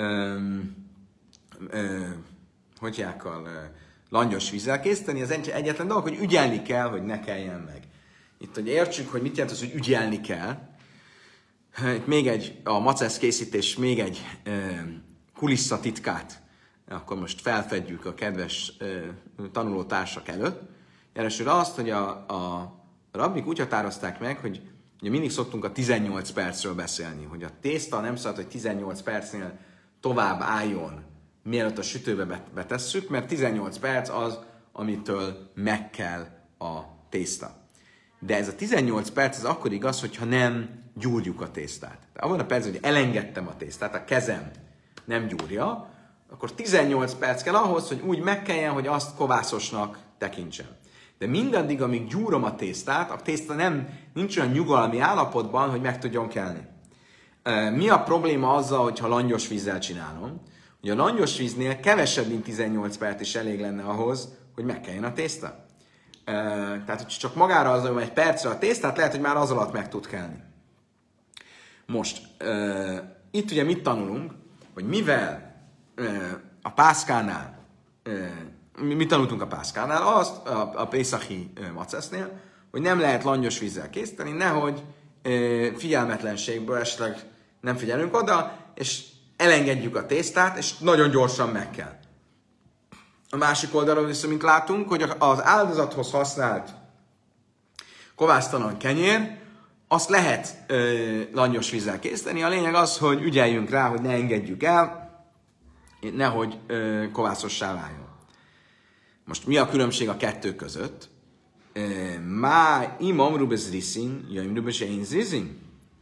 e, hogyjákkal e, langyos vízzel készíteni. Az egyetlen dolog, hogy ügyelni kell, hogy ne keljen meg. Itt, hogy értsük, hogy mit jelent az, hogy ügyelni kell. Itt még egy, a macesz készítés még egy e, kulisszatitkát, akkor most felfedjük a kedves e, tanulótársak előtt. Jelesül azt, hogy a, a rabbik úgy határozták meg, hogy ugye mindig szoktunk a tizennyolc percről beszélni, hogy a tészta nem szabad, hogy tizennyolc percnél tovább álljon, mielőtt a sütőbe betesszük, mert tizennyolc perc az, amitől megkel a tészta. De ez a tizennyolc perc az akkor igaz, hogyha nem gyúrjuk a tésztát. De abban a percben, hogy elengedtem a tésztát, a kezem nem gyúrja, akkor tizennyolc perc kell ahhoz, hogy úgy megkeljen, hogy azt kovászosnak tekintsem. De mindaddig, amíg gyúrom a tésztát, a tészta nem, nincs olyan nyugalmi állapotban, hogy meg tudjon kelni. Mi a probléma azzal, hogyha langyos vízzel csinálom? hogy a langyos víznél kevesebb, mint tizennyolc perc is elég lenne ahhoz, hogy megkeljen a tészta. Uh, tehát, hogy csak magára az, hogy egy percre a tésztát, lehet, hogy már az alatt meg tud kelni. Most, uh, itt ugye mit tanulunk, hogy mivel uh, a pászkánál, uh, mi, mit tanultunk a pászkánál? Azt, a, a pészachi uh, macesznél, hogy nem lehet langyos vízzel készíteni, nehogy uh, figyelmetlenségből esetleg nem figyelünk oda, és elengedjük a tésztát, és nagyon gyorsan meg kell. A másik oldalról viszont, mint látunk, hogy az áldozathoz használt kovásztalan kenyér, azt lehet ö, langyos vízzel készíteni. A lényeg az, hogy ügyeljünk rá, hogy ne engedjük el, nehogy ö, kovászossá váljon. Most mi a különbség a kettő között? Má imam rubez riszin, ja im rubez én zizin.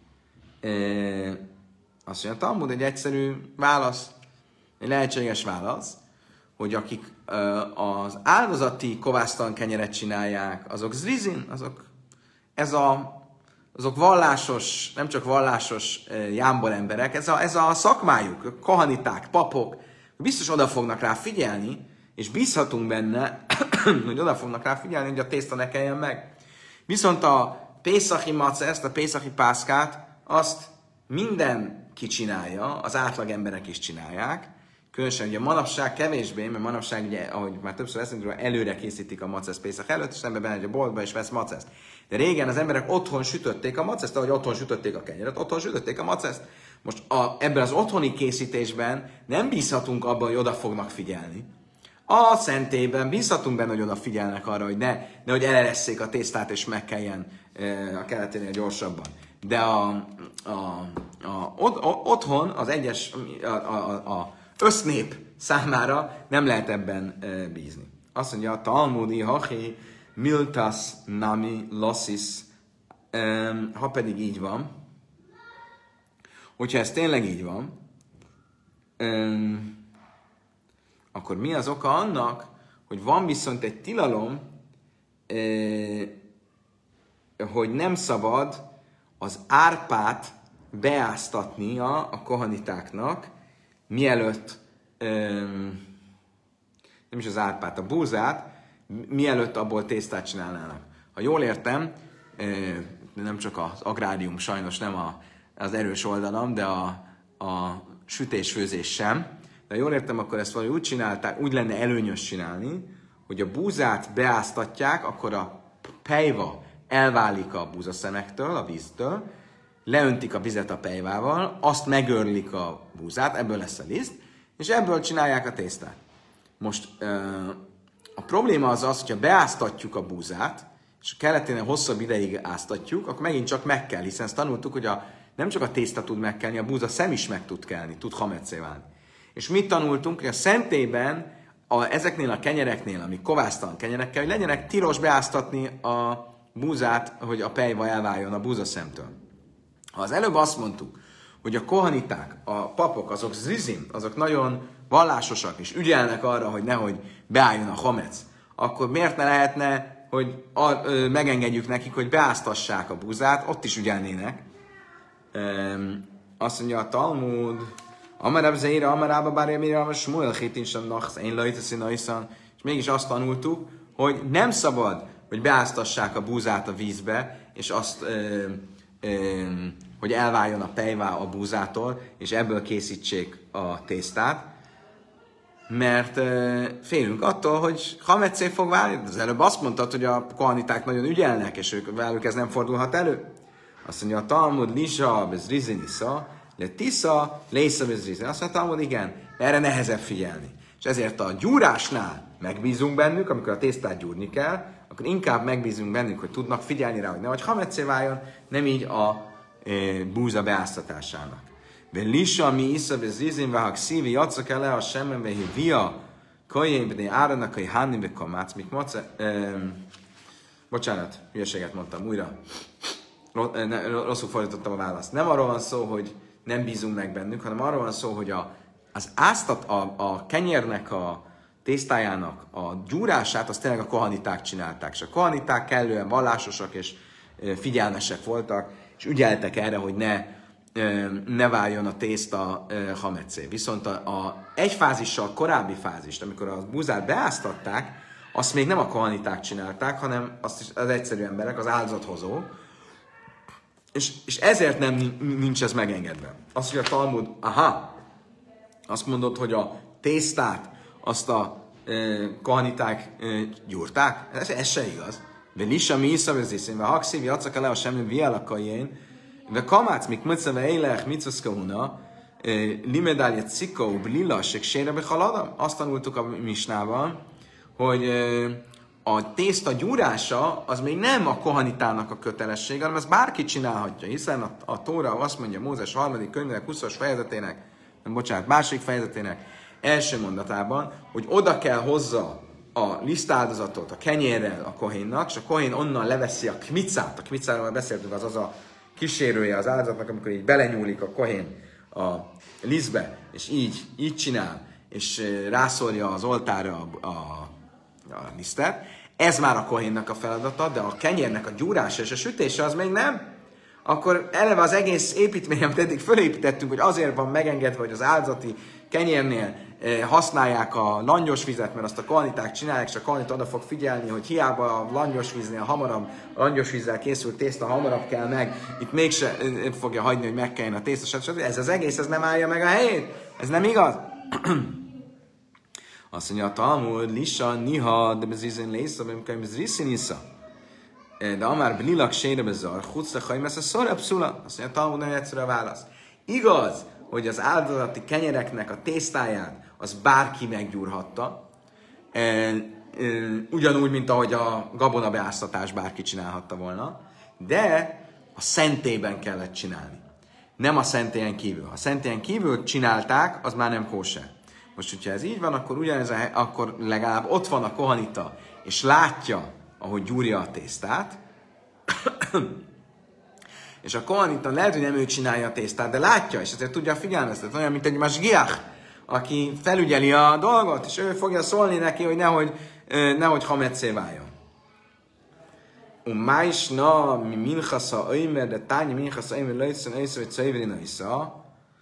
Azt mondja, Talmud egy egyszerű válasz, egy lehetséges válasz, hogy akik az áldozati kovásztalan kenyeret csinálják, azok zrizin, azok, ez a, azok vallásos, nem csak vallásos jámbor emberek, ez a, ez a szakmájuk, kohaniták, papok, biztos oda fognak rá figyelni, és bízhatunk benne, hogy oda fognak rá figyelni, hogy a tészta ne keljen meg. Viszont a pészachi mace, ezt a pészachi pászkát, azt mindenki csinálja, az átlag emberek is csinálják. Különösen ugye manapság kevésbé, mert manapság ugye, ahogy már többször eszünk, előre készítik a macesz pészak előtt, és ember bemegy a boltba és vesz maceszt. De régen az emberek otthon sütötték a maceszt, ahogy otthon sütötték a kenyeret, otthon sütötték a maceszt. Most a, ebben az otthoni készítésben nem bízhatunk abban, hogy oda fognak figyelni. A szentében bízhatunk benne, hogy odafigyelnek arra, hogy ne, nehogy eleresszék a tésztát és megkeljen e, a keleténél gyorsabban. De a, a, a, a, otthon az egyes, a, a, a össznép számára nem lehet ebben e, bízni. Azt mondja, a Talmudi, hachi, miltas, nami, lossis, e, ha pedig így van, hogyha ez tényleg így van, e, akkor mi az oka annak, hogy van viszont egy tilalom, eh, hogy nem szabad az árpát beáztatnia a kohanitáknak, mielőtt, eh, nem is az árpát, a búzát, mielőtt abból tésztát csinálnának. Ha jól értem, eh, nem csak az agrárium, sajnos nem a, az erős oldalam, de a, a sütés-főzés sem. De jól értem, akkor ezt valahogy úgy csinálták, úgy lenne előnyös csinálni, hogy a búzát beáztatják, akkor a pejva elválik a búzaszemektől, a víztől, leöntik a vizet a pejvával, azt megörlik a búzát, ebből lesz a liszt, és ebből csinálják a tésztát. Most a probléma az az, hogyha beáztatjuk a búzát, és a keleténél hosszabb ideig áztatjuk, akkor megint csak meg kell, hiszen ezt tanultuk, hogy a, nem csak a tészta tud megkelni, a búza szem is meg tud kelni, tud hametszé válni. És mit tanultunk, hogy a szentében a, ezeknél a kenyereknél, amik kovásztalan kenyerekkel, hogy legyenek tilos beáztatni a búzát, hogy a pejva elváljon a búzaszemtől. Ha az előbb azt mondtuk, hogy a kohaniták, a papok, azok zrizim, azok nagyon vallásosak, és ügyelnek arra, hogy nehogy beálljon a hamec, akkor miért ne lehetne, hogy a, ö, megengedjük nekik, hogy beáztassák a búzát, ott is ügyelnének. Üm, azt mondja a Talmud, Amarab Zeira, Amarába bárja mire, Amar Smuel Hétinsen Nachsz, én lejteszi Naiszan, és mégis azt tanultuk, hogy nem szabad, hogy beáztassák a búzát a vízbe, és azt, ö, ö, hogy elváljon a pejvá a búzától, és ebből készítsék a tésztát, mert ö, félünk attól, hogy hametszé fog válni. Az előbb azt mondtad, hogy a kohaniták nagyon ügyelnek, és ők, velük ez nem fordulhat elő. Azt mondja a Talmud, Lisa, bez Rizinisza, de tisza, lésza, bez Rizin. Azt mondja a Talmud, igen, erre nehezebb figyelni. És ezért a gyúrásnál megbízunk bennük, amikor a tésztát gyúrni kell, akkor inkább megbízunk bennük, hogy tudnak figyelni rá, hogy nehogy hametszé váljon, nem így a e, búza beáztatásának. De Lisa, mi isza, bez Rizin, váhak szívi, jatszak el le a semmen, vehi via, kajénbné áranak, hogy hánni, ve kamác, mik mace... E, bocsánat, hülyeséget mondtam újra. Rosszul fordítottam a választ. Nem arról van szó, hogy nem bízunk meg bennük, hanem arról van szó, hogy a, az áztat, a, a kenyérnek, a tésztájának a gyúrását, azt tényleg a kohaniták csinálták. És a kohaniták kellően vallásosak és figyelmesek voltak, és ügyeltek erre, hogy ne ne váljon a tészta hametszé. Viszont a, a egy fázissal korábbi fázist, amikor a búzát beáztatták, azt még nem a kohaniták csinálták, hanem azt is az egyszerű emberek, az áldozathozó. És, és ezért nem nincs ez megengedve. Azt mondja a Talmud, aha, azt mondod, hogy a tésztát azt a e, kohaniták e, gyúrták? Ez, ez se igaz. De lisa mi iszam ez iszim, ve hakszív, jatszak le a semmi vialakajén, de kamác, mik möcceve élech, micvaszkahuna, limedálja cikó, blila, seksére behaladam. Azt tanultuk a misnában, hogy a tészta gyúrása az még nem a kohanitának a kötelessége, hanem ezt bárki csinálhatja, hiszen a, a Tóra azt mondja Mózes harmadik könyvének huszas fejezetének, nem bocsánat, második fejezetének első mondatában, hogy oda kell hozza a lisztáldozatot a kenyérrel a kohénnak, és a kohén onnan leveszi a kmicát, a kmicáról beszéltünk, az az a kísérője az áldozatnak, amikor így belenyúlik a kohén a lisztbe, és így, így csinál, és rászorja az oltára a, a, a lisztet. Ez már a kohénnak a feladata, de a kenyérnek a gyúrása és a sütése az még nem. Akkor eleve az egész építmény, amit eddig fölépítettünk, hogy azért van megengedve, hogy az áldozati kenyérnél használják a langyos vizet, mert azt a kohaniták csinálják, és a kohanita oda fog figyelni, hogy hiába a langyos víznél hamarabb, a langyos vízzel készült tészta hamarabb kell meg, itt mégse fogja hagyni, hogy megkeljen a tészta, stb. Ez az egész, ez nem állja meg a helyét. Ez nem igaz? Azt mondja a Talmud, lisa, niha, de bezizén lésza, bemkáim bezriszi nisza. De amár blilak sére bezar, húcra hajmesz a szorab szula. Azt mondja a Talmud, nagyon egyszerű a válasz. Igaz, hogy az áldozati kenyereknek a tésztáját az bárki meggyúrhatta, e, e, ugyanúgy, mint ahogy a gabonabeáztatás bárki csinálhatta volna, de a szentében kellett csinálni. Nem a szentélyen kívül. Ha a szentélyen kívül csinálták, az már nem kóser. Most, hogyha ez így van, akkor ugyanez a, akkor legalább ott van a kohanita, és látja, ahogy gyúrja a tésztát, és a kohanita lehet, hogy nem ő csinálja a tésztát, de látja, és ezért tudja figyelmeztetni, olyan, mint egy masgiach, aki felügyeli a dolgot, és ő fogja szólni neki, hogy nehogy, nehogy hametszé váljon. Um máisna mi minchasza öimer, de tányi minchasza öimer lejtszön öjszö, vagy szöjverina isza,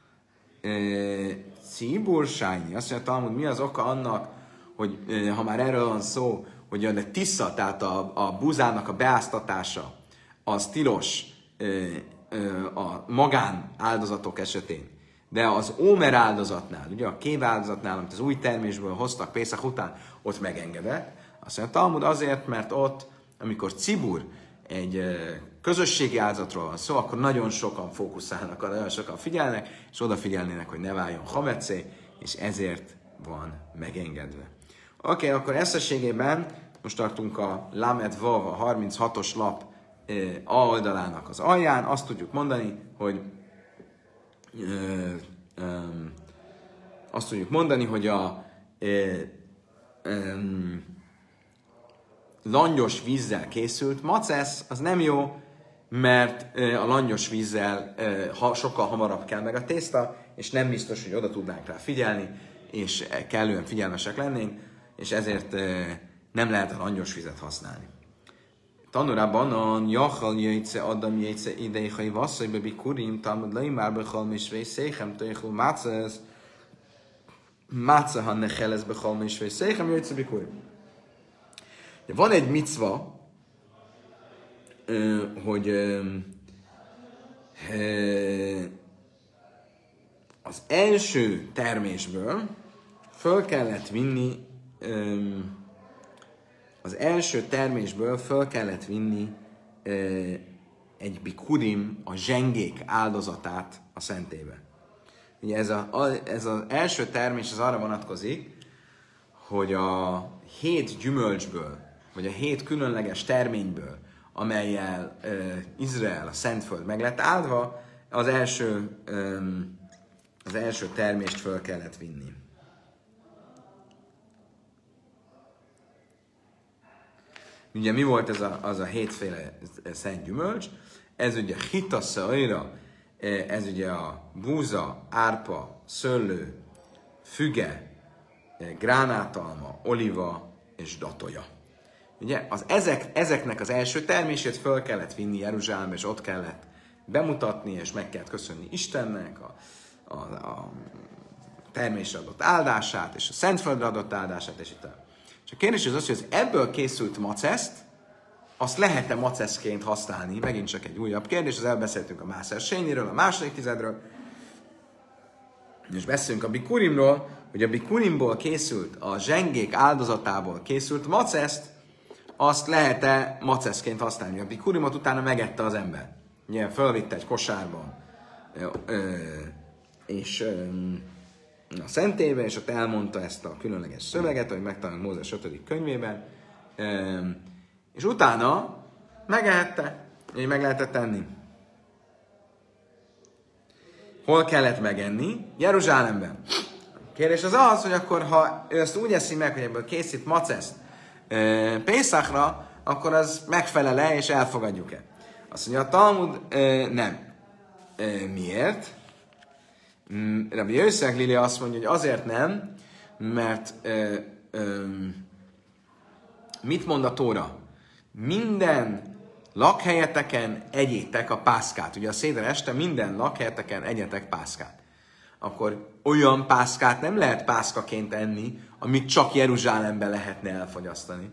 cibur sájni. Azt mondja, Talmud, mi az oka annak, hogy ha már erről van szó, hogy a tisza, tehát a, a búzának a beáztatása, az tilos a magán áldozatok esetén, de az ómer áldozatnál, ugye a kév áldozatnál, amit az új termésből hoztak Pészak után, ott megengedett. Azt mondja, Talmud azért, mert ott, amikor cibur, egy közösségi áldozatról van szó, akkor nagyon sokan fókuszálnak, nagyon sokan figyelnek, és odafigyelnének, hogy ne váljon hametszé, és ezért van megengedve. Oké, okay, akkor összességében most tartunk a Lamed Vav, a harminchatos lap A oldalának az alján, azt tudjuk mondani, hogy ö, ö, azt tudjuk mondani, hogy a ö, ö, langyos vízzel készült macesz, az nem jó, mert ö, a langyos vízzel ö, ha, sokkal hamarabb kell meg a tészta, és nem biztos, hogy oda tudnánk rá figyelni, és kellően figyelmesek lennénk, és ezért ö, nem lehet a langyos vizet használni. Tanulában a jachal jöjtsze, adam jöjtsze idejhai vasszaibe bikurim, Talmud leimár bechal misvei széchem, töjchul mácesz, mácehan nechelesz bechal misvei széchem, jöjtsze bikurim. Van egy micva, hogy az első termésből föl kellett vinni az első termésből föl kellett vinni e, egy bikurim, a zsengék áldozatát a szentébe. Ugye ez, a, a, ez az első termés az arra vonatkozik, hogy a hét gyümölcsből, vagy a hét különleges terményből, amellyel e, Izrael, a Szentföld meg lett áldva, az első, e, az első termést föl kellett vinni. Ugye mi volt ez a, az a hétféle szent gyümölcs? Ez ugye hitaszaira, ez ugye a búza, árpa, szőlő, füge, gránátalma, oliva és datolya. Ugye az ezek, ezeknek az első termését föl kellett vinni Jeruzsálembe, és ott kellett bemutatni, és meg kellett köszönni Istennek a, a, a termésre adott áldását, és a Szentföldre adott áldását, és itt. És a kérdés az az, hogy az ebből készült maceszt, azt lehet-e maceszként használni? Megint csak egy újabb kérdés, az elbeszéltünk a Máser Sényiről, a második tizedről, és beszélünk a bikurimról, hogy a bikurimból készült, a zsengék áldozatából készült maceszt, azt lehet-e maceszként használni? A bikurimot utána megette az ember. Ugye, fölvitte egy kosárba, és a szentélybe, és ott elmondta ezt a különleges szöveget, hogy megtalálunk Mózes ötödik könyvében, és utána megehette, így meg lehetett tenni. Hol kellett megenni? Jeruzsálemben. A kérdés az az, hogy akkor ha ő ezt úgy eszi meg, hogy ebből készít maceszt e, Pészakra, akkor az megfelel-e és elfogadjuk-e? Azt mondja, a Talmud e, nem. E, miért? Rabbi Jöjszeg Lili azt mondja, hogy azért nem, mert e, e, mit mond a Tóra? Minden lakhelyeteken egyétek a pászkát. Ugye a széder este minden lakhelyeteken egyetek pászkát. Akkor olyan pászkát nem lehet pászkaként enni, amit csak Jeruzsálemben lehetne elfogyasztani.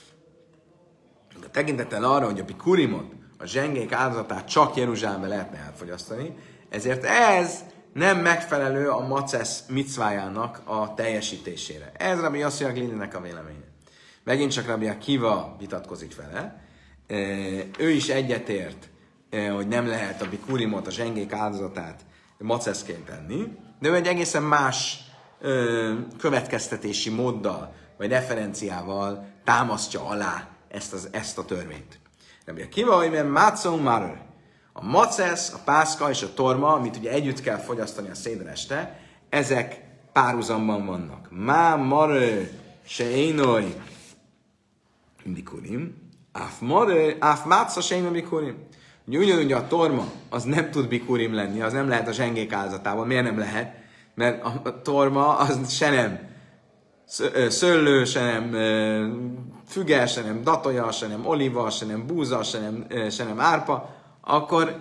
De tekintettel arra, hogy a bikurimot, a zsengék áldozatát csak Jeruzsálemben lehetne elfogyasztani, ezért ez nem megfelelő a macesz micvájának a teljesítésére. Ez Rabbi Yossi Aglininek a véleménye. Megint csak Rabbi Akiva vitatkozik vele. Ő is egyetért, hogy nem lehet a bikurimot, a zsengék áldozatát maceszként enni, de ő egy egészen más következtetési móddal, vagy referenciával támasztja alá ezt, az, ezt a törvényt. Rabbi Akiva, hogy mert mácon már a macesz, a pászka és a torma, amit ugye együtt kell fogyasztani a széder este, ezek párhuzamban vannak. Má marő se énoj bikurim, Áf marő, áf máca se énoj bikurim. Ugyanúgy a torma, az nem tud bikurim lenni, az nem lehet a zsengék áldozatában. Miért nem lehet? Mert a torma az se nem szőlő, se nem füge, se nem datolja, se nem oliva, se nem búza, se nem, se nem árpa, akkor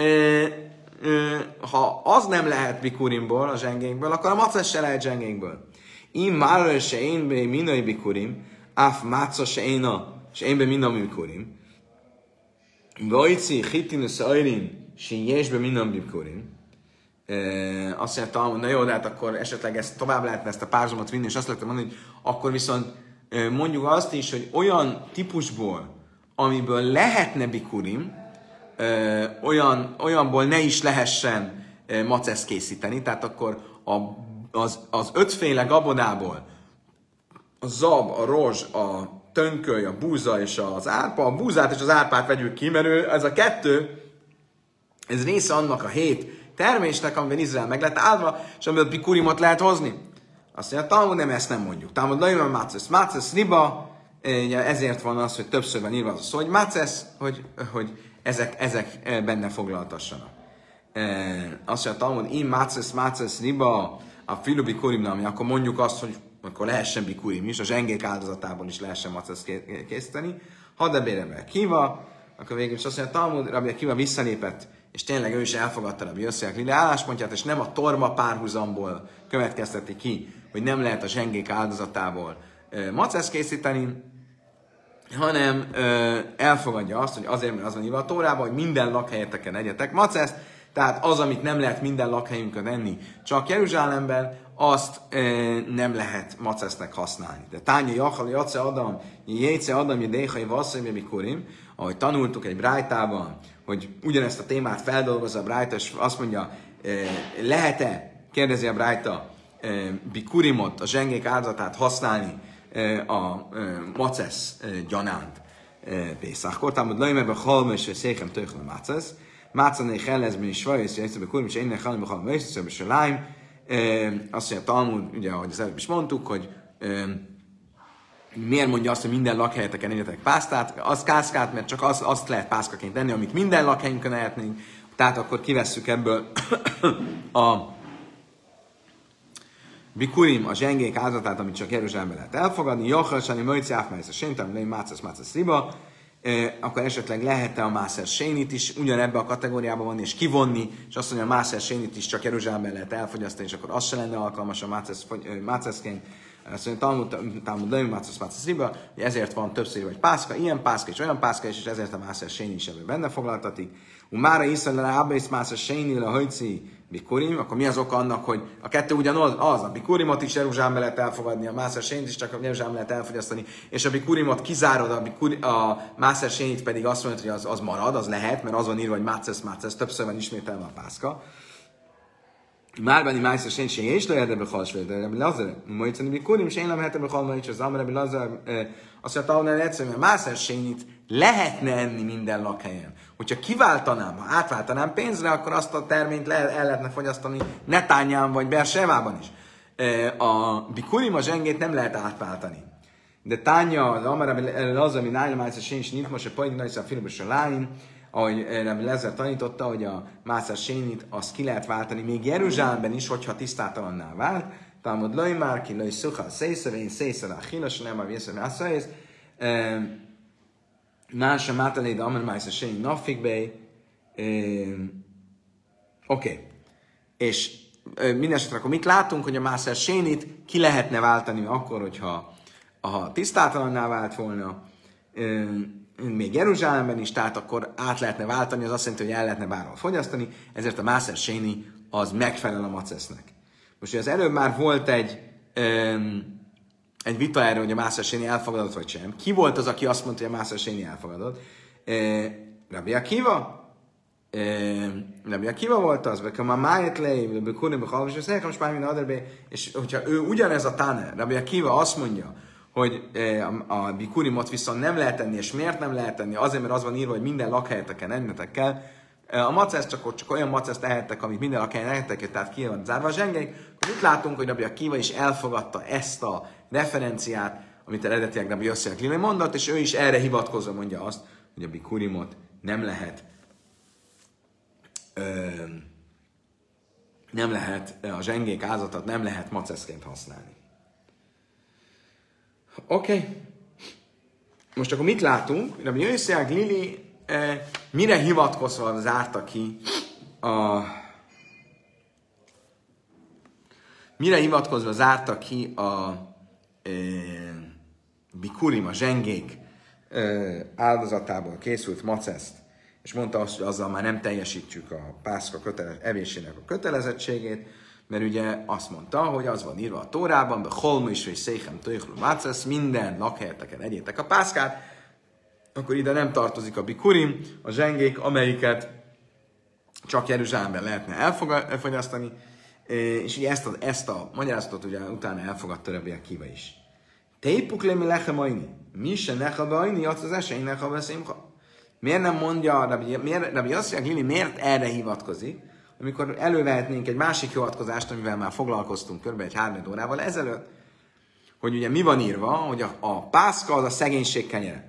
ha az nem lehet bikurimból, a zsengékből, akkor a macesz se lehet zsengékből. Im már se én be minai bikurim, áf máca se éna, se én be minai bikurim. Vajci hitinus ajrin, si jesbe minam bikurim. Azt mondtam, hogy na jó, de hát akkor esetleg ezt tovább lehetne ezt a párhuzamot vinni, és azt lehetne mondani, hogy akkor viszont mondjuk azt is, hogy olyan típusból, amiből lehetne bikurim, olyan, olyanból ne is lehessen macesz készíteni, tehát akkor a, az, az ötféle gabonából a zab, a rozs, a tönköly, a búza és az árpa, a búzát és az árpát vegyük ki, mert ő, ez a kettő, ez része annak a hét termésnek, amiben Izrael meg lett áldva, és amiből bikurimot lehet hozni. Azt mondja, Talmud nem, ezt nem mondjuk. Talmud lajman mácesz, mácesz riba, ezért van az, hogy többször van írva az a szó, hogy mácesz, hogy, hogy ezek, ezek benne foglaltassanak. Azt mondja, Talmud, im mácesz, mácesz riba, a filu bikurim, ami akkor mondjuk azt, hogy akkor lehessen bikurim is, a zsengék áldozatából is lehessen macesz készíteni. Ha de béremre kiva, akkor végül is azt mondja, Talmud, Rabbi Akiva visszalépett, és tényleg ő is elfogadta Rabbi Yossi Aglili álláspontját, és nem a torma párhuzamból következteti ki, hogy nem lehet a zsengék áldozatából e, macesz készíteni, hanem e, elfogadja azt, hogy azért, mert az van írva a Tórában, hogy minden lakhelyeteken egyetek maceszt, tehát az, amit nem lehet minden lakhelyünkön enni, csak Jeruzsálemben, azt e, nem lehet macesznek használni. De tánya jachal, jace adam, jéce adam, jedéhai vasszai, bikurim, ahogy tanultuk egy brájtában, hogy ugyanezt a témát feldolgozza a brájta, és azt mondja, lehet-e, kérdezi a brájta, bikurimot, a zsengék áldozatát használni a macesz gyanánt Pészakor. Támad lajmebe halma és székem tőkle macesz. Mácané helezben is vajössz, hogy bikurim, és énnek halma halma és és lájm. Azt mondja, Talmud, ugye, ahogy az előbb is mondtuk, hogy miért mondja azt, hogy minden lakhelyeteken egyetek pásztát, az kászkát, mert csak az, azt lehet pászkaként enni, amit minden lakhelyünkön ehetnénk, tehát akkor kivesszük ebből a bikurim, a zsengék áldozatát, amit csak Jeruzsálemben lehet elfogadni, Jachal, Sani, Möjci, Áfmájsz, a Séntem, Lej, Mácesz, Mácesz, Riba, akkor esetleg lehet-e a Máser Sénit is ugyanebbe a kategóriában van, és kivonni, és azt mondja, a Máser Sénit is csak Jeruzsálemben lehet elfogyasztani, és akkor az se lenne alkalmas a Máceszként. Azt mondja, Talmud, Talmud, Levi, Mácesz, Mácesz, Riba, hogy ezért van többször vagy pászka, ilyen pászka és olyan pászka is, és ezért a Máser Séni is ebben benne foglaltatik. Umára iszol le Ába és Máser Séni le hajci bikurim, akkor mi az oka annak, hogy a kettő ugyanaz, az, a bikurimot is Jeruzsálemben lehet elfogadni, a Máser Sénit is csak a Jeruzsálemben lehet elfogyasztani, és a bikurimot kizárod, a, bikuri, a Máser Sénit pedig azt mondja, hogy az, az marad, az lehet, mert az van írva, hogy Mácesz, Mácesz, többször van ismételve a pászka. Márban Máser Séni se és lehet be halsvéd, de Rabbi Lazar, majd szerintem bikurim se én nem lehetem be halma, és az Amar Rabbi Lazar azt mondja, hogy egyszerűen a Máser Sénit lehetne enni minden lakhelyen. Hogyha kiváltanám, ha átváltanám pénzre, akkor azt a terményt le, el lehetne fogyasztani Netányán vagy Bersevában is. A bikurim, a zsengét nem lehet átváltani. De tánya, az Amar az, ami nája Máser Séni is nyit, most a Pajdi Nagysz a Filibus a Láin, ahogy Rabbi Lezer tanította, hogy a Máser Sénit azt ki lehet váltani még Jeruzsálemben is, hogyha tisztátalanná vált. Talmud Loi Márki, Loi Szucha, Szészere, én Szészere, a Chilas, nem a Vészere, a Szájész. Más a Mátelé, de Amar Máser Séni Nafikbej. Oké. És mindenesetre akkor mit látunk, hogy a Máser Sénit ki lehetne váltani akkor, hogyha ha tisztátalanná vált volna, még Jeruzsálemben is, tehát akkor át lehetne váltani, az azt jelenti, hogy el lehetne bárhol fogyasztani, ezért a Máser Séni az megfelel a macesznek. Most az előbb már volt egy, um, egy vita erről, hogy a Máser Séni elfogadott vagy sem. Ki volt az, aki azt mondta, hogy a Máser Séni elfogadott? Uh, Rabbi Akiva? Uh, Rabbi Akiva volt az, vagy a Májet lej, Bekurim, Bechalvis, és nekem spány, mint Aderbé, és hogyha ő ugyanez a Tane, Rabbi Akiva azt mondja, hogy a, a bikurimot viszont nem lehet tenni, és miért nem lehet tenni? Azért, mert az van írva, hogy minden lakhelyeteken ennetek kell. A macesz csak, csak olyan maceszt ehettek, amit minden lakhelyen ehettek, tehát ki van zárva a zsengék. Akkor itt látunk, hogy Rabbi Akiva is elfogadta ezt a referenciát, amit eredetileg Rabbi Yossi Aglili mondott, és ő is erre hivatkozva mondja azt, hogy a bikurimot nem lehet ö, nem lehet, a zsengék ázatot nem lehet maceszként használni. Oké. Okay. Most akkor mit látunk? Rabbi Yossi Aglili eh, mire hivatkozva zárta ki a... Mire hivatkozva zárta ki a eh, bikurim, a zsengék eh, áldozatából készült maceszt, és mondta azt, hogy azzal már nem teljesítjük a pászka köteles, evésének a kötelezettségét, mert ugye azt mondta, hogy az van írva a Tórában, be holma is, hogy széchem töjchlu mácesz, minden lakhelyeteken egyétek a pászkát, akkor ide nem tartozik a bikurim, a zsengék, amelyiket csak Jeruzsálemben lehetne elfogyasztani, és ugye ezt a, ezt a magyarázatot ugye utána elfogadta Rabbi Akiva is. Teipuk lémi lechemaini, mi se nechadaini, az az esély nechaveszimha. Miért nem mondja, Rabbi, miért, Rabbi Yossi Aglili miért erre hivatkozik, amikor elővehetnénk egy másik hivatkozást, amivel már foglalkoztunk kb. Egy három órával ezelőtt, hogy ugye mi van írva, hogy a, a pászka az a szegénység kenyere.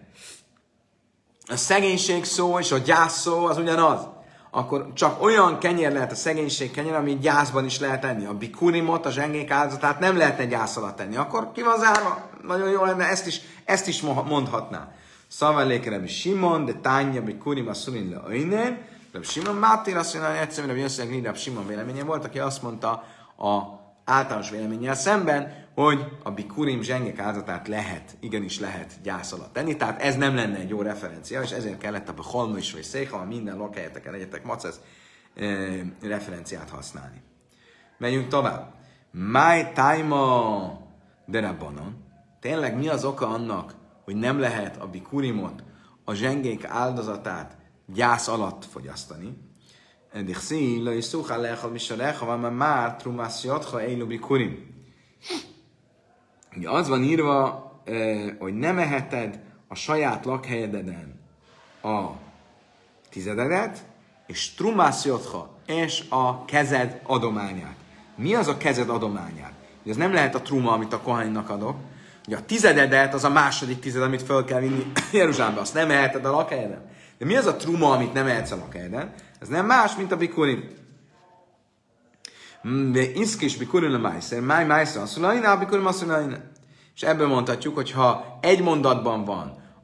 A szegénység szó és a gyász szó az ugyanaz. Akkor csak olyan kenyer lehet a szegénység kenyere, amit gyászban is lehet enni. A bikurimot, a zsengék áldozatát nem lehetne gyász alatt enni. Akkor ki van zárva? Nagyon jó lenne, ezt is, ezt is mondhatná. Szavalék Rabbi Simon, de tánya bikurim a szulin le öjnén, Rabbi Simon Mátér azt mondja, hogy egyszerűen Rabbi Yossi Aglili Rabbi Simon véleménye volt, aki azt mondta a általános véleménnyel szemben, hogy a bikurim zsengék áldozatát lehet, igenis lehet gyász alatt tenni, tehát ez nem lenne egy jó referencia, és ezért kellett a holma is vagy széka, a minden lakhelyeteken egyetek macesz e, referenciát használni. Menjünk tovább. My time de rabbanon. Tényleg mi az oka annak, hogy nem lehet a bikurimot, a zsengék áldozatát gyász alatt fogyasztani? Dixi, lo yiszucha lechal misarecha, van már trumászjatcha eilu bikurim. Ugye az van írva, hogy nem eheted a saját lakhelyeden a tizededet, és trumászjatcha, és a kezed adományát. Mi az a kezed adományát? Ugye ez nem lehet a truma, amit a kohainnak adok. Ugye a tizededet az a második tized, amit föl kell vinni Jeruzsálembe, azt nem eheted a lakhelyeden. De mi az a truma, amit nem ehetsz a lakhelyeden? Ez nem más, mint a bikurim. De iszkis bikurim le májszer, máj májszer asszulaina, a bikurim asszulaina. És ebből mondhatjuk, hogy ha egy mondatban van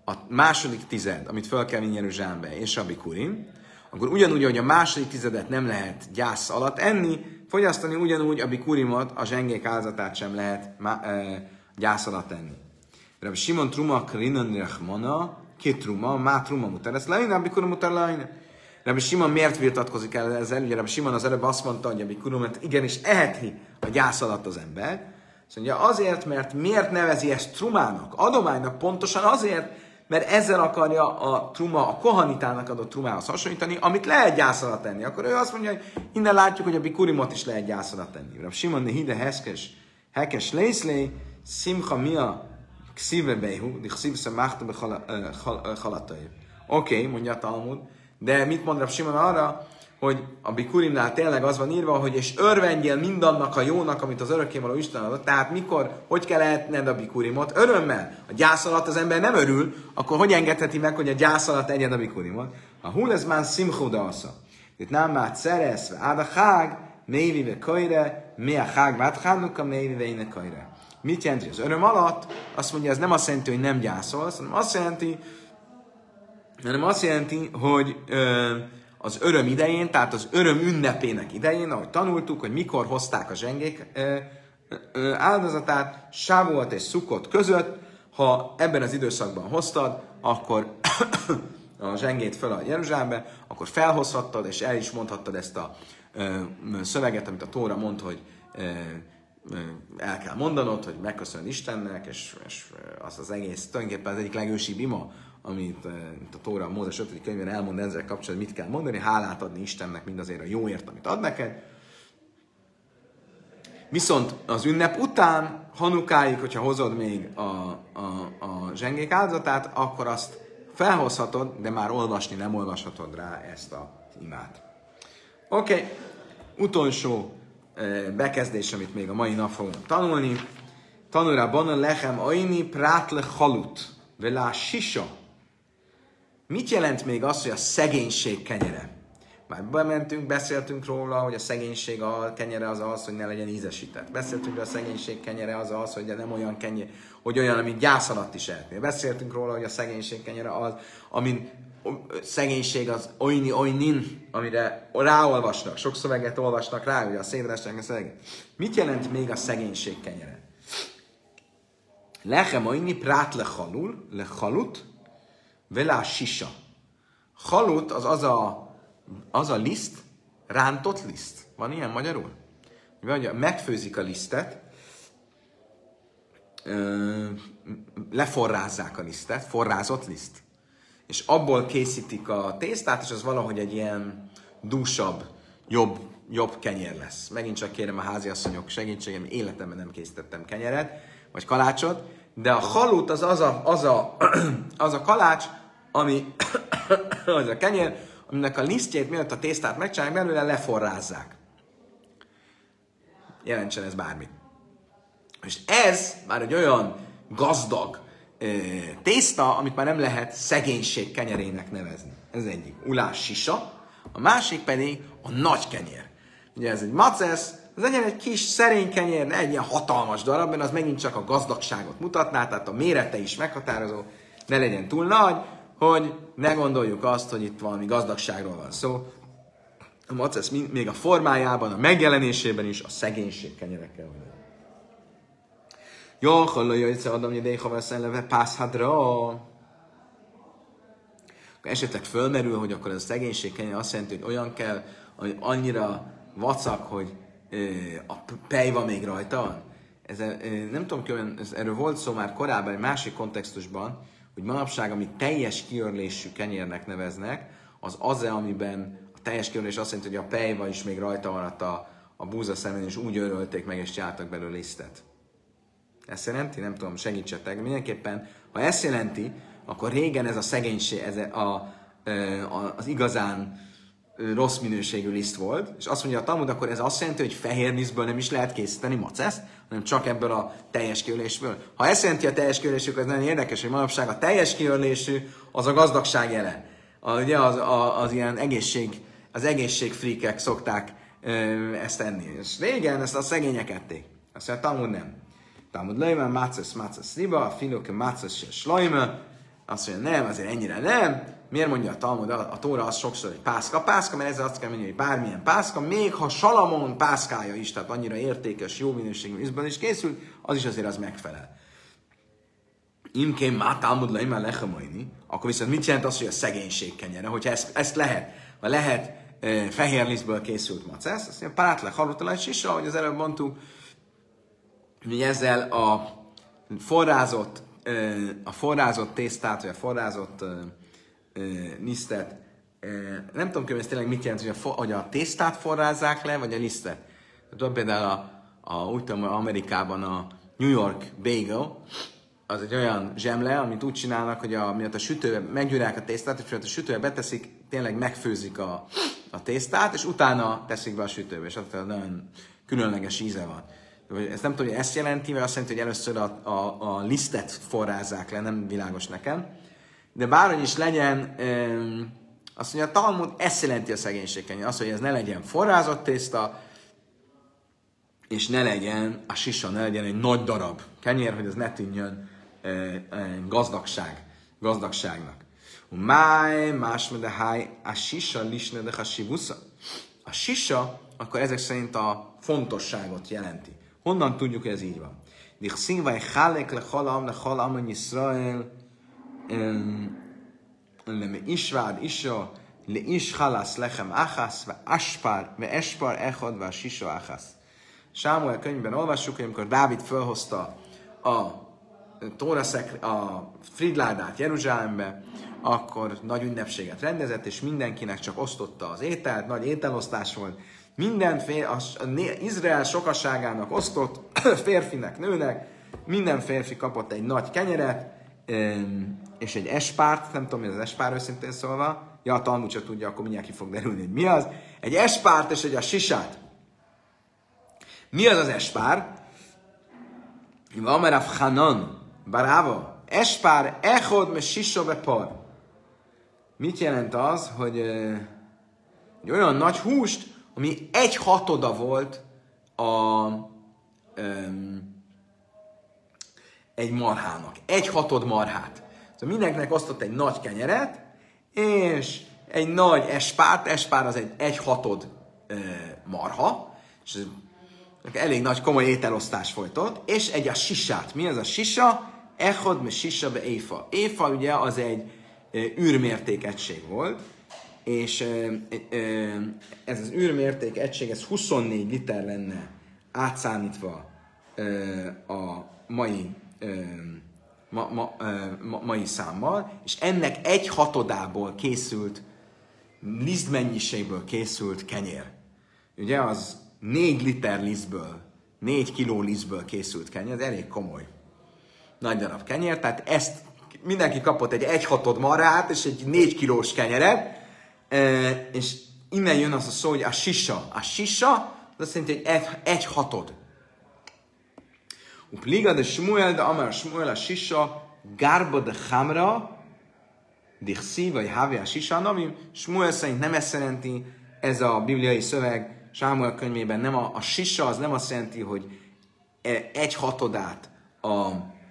a második tized, amit fel kell vinni Jeruzsálembe, és a bikurim, akkor ugyanúgy, hogy a második tizedet nem lehet gyász alatt enni, fogyasztani, ugyanúgy a bikurimot, a zsengék áldozatát sem lehet má, e, gyász alatt enni. Rabbi Simon truma krinan rechmana, két truma, má truma mutar, ezt leine, a bikurim mutar leine. Rabbi Simon miért vitatkozik el ezzel? Ugye Rabbi Simon az előbb azt mondta, hogy a bikurimot igenis eheti a gyász alatt az ember. Azt mondja, azért, mert miért nevezi ezt trumának, adománynak? Pontosan azért, mert ezzel akarja a truma, a kohanitának adott trumához hasonlítani, amit lehet gyász alatt tenni. Akkor ő azt mondja, hogy innen látjuk, hogy a bikurimot is lehet gyász alatt tenni. Rabbi Simon nehide heszkes, hekes lészlé, simcha mia kszíve behu, de kszív szemáhta be halatai. Oké, mondja a Talmud, de mit mond Rabbi Simon arra, hogy a bikurimnál tényleg az van írva, hogy és örvendjél mindannak a jónak, amit az örökkévaló Isten adott. Tehát mikor, hogy kell lehetned a bikurimot? Örömmel. A gyász alatt az ember nem örül, akkor hogy engedheti meg, hogy a gyász alatt egyed a bikurimot? A hulezmán szimchuda asza. Itt nem már szerezve, ád a hág, mévive kajre, mi a hág, vád hánuka, mévive innen kajre. Mit jelenti az öröm alatt? Azt mondja, ez nem azt jelenti, hogy nem gyászolsz, hanem azt jelenti, hanem azt jelenti, hogy ö, az öröm idején, tehát az öröm ünnepének idején, ahogy tanultuk, hogy mikor hozták a zsengék ö, ö, áldozatát, Sávuot és Szukot között, ha ebben az időszakban hoztad, akkor a zsengét fel a Jeruzsálembe, akkor felhozhattad, és el is mondhattad ezt a ö, szöveget, amit a Tóra mond, hogy ö, ö, el kell mondanod, hogy megköszönöd Istennek, és, és az az egész, tulajdonképpen az egyik legősibb ima, amit a Tóra, a Mózes ötödik könyvben elmond ezzel kapcsolatban, mit kell mondani, hálát adni Istennek mindazért a jóért, amit ad neked. Viszont az ünnep után, Hanukáig, hogyha hozod még a, a, a zsengék áldozatát, akkor azt felhozhatod, de már olvasni nem olvashatod rá ezt a imát. Oké, okay. Utolsó bekezdés, amit még a mai nap fogunk tanulni. Tanulra bana lechem aini prátle halut, velá sisa. Mit jelent még az, hogy a szegénység kenyere? Már bementünk, beszéltünk róla, hogy a szegénység a kenyere az az, hogy ne legyen ízesített. Beszéltünk, hogy a szegénység kenyere az az, hogy nem olyan kenyere, hogy olyan, amit gyász alatt is ehetnél. Beszéltünk róla, hogy a szegénység kenyere az, amin szegénység az oini oinin, amire ráolvasnak, sok szöveget olvasnak rá, ugye a szédresnek a szegény. Mit jelent még a szegénység kenyere? Lechem oini prát lechalul, lechalut, velá sisa. Halut az az a, az a liszt, rántott liszt. Van ilyen magyarul? Vagy megfőzik a lisztet, leforrázzák a lisztet, forrázott liszt, és abból készítik a tésztát, és az valahogy egy ilyen dúsabb, jobb, jobb kenyér lesz. Megint csak kérem a háziasszonyok segítségem, életemben nem készítettem kenyeret, vagy kalácsot, de a halut az az a, az a, az a kalács, ami az a kenyér, aminek a lisztjét, mielőtt a tésztát megcsinálják belőle, leforrázzák. Jelentsen ez bármit. És ez már egy olyan gazdag e, tészta, amit már nem lehet szegénység kenyerének nevezni. Ez egyik. Ulás sisa, a másik pedig a nagy kenyér. Ugye ez egy macesz, ez legyen egy kis szerény kenyér, ne egy ilyen hatalmas darab, mert az megint csak a gazdagságot mutatná, tehát a mérete is meghatározó, ne legyen túl nagy, hogy ne gondoljuk azt, hogy itt valami gazdagságról van szó. A macesz még a formájában, a megjelenésében is a szegénység kenyerekkel van. Jó, hallja, hogy Adam idei havaszen leve pászhadra. Esetleg fölmerül, hogy akkor ez a szegénység kenyer azt jelenti, hogy olyan kell, hogy annyira vacak, hogy a pej van még rajta. Ez, nem tudom, hogy erről volt szó már korábban, egy másik kontextusban, hogy manapság, amit teljes kiörlésű kenyérnek neveznek, az az-e, amiben a teljes kiörlés azt jelenti, hogy a pejva is még rajta maradt a, a búza szemén, és úgy örölték meg, és csináltak belőle lisztet. Ezt jelenti? Nem tudom, segítsetek. Mindenképpen, ha ezt jelenti, akkor régen ez a szegénység, ez a, a, a, az igazán rossz minőségű liszt volt, és azt mondja a Talmud, akkor ez azt jelenti, hogy fehér lisztből nem is lehet készíteni maceszt, hanem csak ebből a teljes kiörlésből. Ha ezt jelenti a teljes kiörlésű, az nagyon érdekes, hogy manapság a teljes kiörlésű az a gazdagság jele. A, ugye az, a, az ilyen egészség, az egészségfreakek szokták ö, ezt enni. És régen ezt a szegények ették. Azt mondja, a Talmud nem. Talmud leimel, mácesz, mácesz riba, a filóke mácesz se slajme, Azt mondja, nem, azért ennyire nem. Miért mondja a Talmud, a, a Tóra az sokszor egy pászka. Pászka, mert ezzel azt kell mondani, hogy bármilyen pászka, még ha Salamon pászkája is, tehát annyira értékes, jó minőségű vízből is készült, az is azért az megfelel. Imkén má Talmud le, már lechamaini, akkor viszont mit jelent az, hogy a szegénység kenyere? Hogyha ezt, ezt lehet, vagy lehet e, fehér lisztből készült macesz, azt mondja, párát le halottalaj sisa, ahogy az előbb mondtuk, hogy ezzel a forrázott, e, a forrázott tésztát, vagy a forrázott e, e, lisztet, e, nem tudom, hogy ez tényleg mit jelent, hogy a, for, hogy a tésztát forrázzák le, vagy a lisztet. Tehát például a, a, úgy tudom, Amerikában a New York Bagel, az egy olyan zsemle, amit úgy csinálnak, hogy a, miatt a sütőbe meggyúrják a tésztát, és miatt a sütőbe beteszik, tényleg megfőzik a, a tésztát, és utána teszik be a sütőbe, és attól nagyon különleges íze van. Ezt nem tudom, hogy ezt jelenti, vagy azt jelenti, hogy először a, a, a lisztet forrázzák le, nem világos nekem. De bárhogy is legyen, azt mondja, a Talmud ezt jelenti a szegénységkenyér. Azt, hogy ez ne legyen forrázott tészta, és ne legyen a sisa, ne legyen egy nagy darab kenyér, hogy ez ne tűnjön e, e, gazdagság, gazdagságnak. Máj, másmedeháj, a sisa lisnedech a sivusza. A sisa, akkor ezek szerint a fontosságot jelenti. Honnan tudjuk, hogy ez így van? Dich színvaj hálek le halam, le halam, en Yisrael, le me isvád isha, le is halász lechem achasz, ve aspár, ve espár echad, ve a sisa achasz. Sámuel könyvben olvassuk, hogy amikor Dávid felhozta a Tóra szekre, a fridládát Jeruzsálembe, akkor nagy ünnepséget rendezett, és mindenkinek csak osztotta az ételt, nagy ételosztás volt. Mindenféle, az Izrael sokasságának osztott, férfinek, nőnek, minden férfi kapott egy nagy kenyeret, és egy espárt, nem tudom, mi az espár őszintén szólva, ja, a Talmud csak tudja, akkor mindjárt ki fog derülni, hogy mi az. Egy espárt és egy a sisát. Mi az az espár? Amarav Hanan, Barava, espár, echod, me sisa be par. Mit jelent az, hogy egy olyan nagy húst, ami egy hatoda volt a, um, egy marhának. Egy hatod marhát. Szóval mindenkinek osztott egy nagy kenyeret, és egy nagy espárt, espár az egy egy hatod uh, marha, és elég nagy komoly ételosztás folytott, és egy a sisát. Mi az a sisa? Echod me sisa be éfa. Éfa ugye az egy e, űrmérték egység volt, és e, e, ez az űrmérték egység, ez huszonnégy liter lenne átszámítva e, a mai, e, ma, ma, e, ma, mai számmal, és ennek egy hatodából készült, lisztmennyiségből készült kenyér. Ugye az négy liter lisztből, négy kiló lisztből készült kenyér, ez elég komoly. Nagy darab kenyér, tehát ezt mindenki kapott egy egy hatod marhát és egy négy kilós kenyeret, és innen jön az a szó, hogy a sisa. A sisa, az azt jelenti, hogy egy, egy hatod. Upliga de Shmuel, de Amar Shmuel a sisa, garba de hamra, dichsi, vagy havi a sisa navim. Shmuel szerint nem ezt jelenti, ez a bibliai szöveg, Sámuel könyvében nem a, a sisa, az nem azt jelenti, hogy egy hatodát a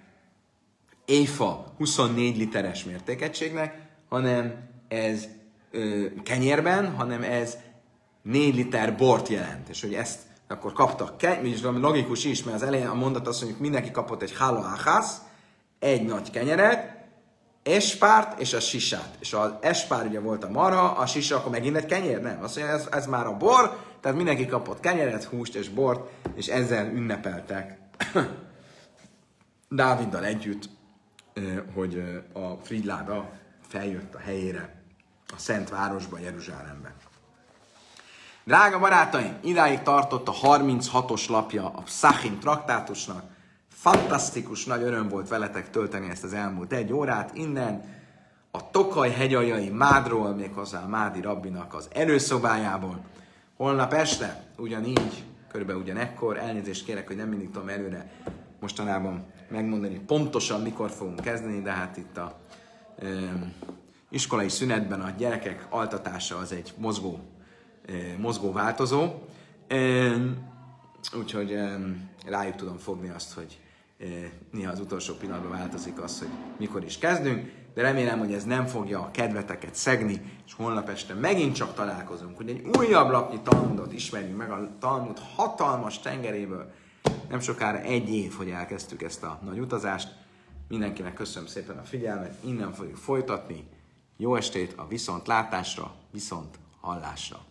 éfa huszonnégy literes mértékegységnek, hanem ez ö, kenyérben, hanem ez négy liter bort jelent. És hogy ezt akkor kaptak kenyeret, logikus is, mert az elején a mondat azt mondjuk, mindenki kapott egy háló áhász, egy nagy kenyeret, espárt és a sisát. És az espár ugye volt a marha, a sisa akkor megint egy kenyér? Nem. Azt mondja, ez, ez már a bor, tehát mindenki kapott kenyeret, húst és bort, és ezzel ünnepeltek Dáviddal együtt, hogy a fridláda feljött a helyére, a Szent Városba, Jeruzsálembe. Drága barátaim, idáig tartott a harminchatos lapja a Pszachim traktátusnak. Fantasztikus, nagy öröm volt veletek tölteni ezt az elmúlt egy órát. Innen a Tokaj hegyaljai Mádról, méghozzá a Mádi rabbinak az előszobájából. Holnap este, ugyanígy, körülbelül ugyanekkor, elnézést kérek, hogy nem mindig tudom előre mostanában megmondani, pontosan mikor fogunk kezdeni, de hát itt a e, iskolai szünetben a gyerekek altatása az egy mozgó, e, mozgó változó, e, úgyhogy e, rájuk tudom fogni azt, hogy e, néha az utolsó pillanatban változik az, hogy mikor is kezdünk. de remélem, hogy ez nem fogja a kedveteket szegni, és holnap este megint csak találkozunk, hogy egy újabb lapnyi Talmudot ismerjünk meg a Talmud hatalmas tengeréből. Nem sokára egy év, hogy elkezdtük ezt a nagy utazást. Mindenkinek köszönöm szépen a figyelmet, innen fogjuk folytatni. Jó estét a viszontlátásra, viszont hallásra!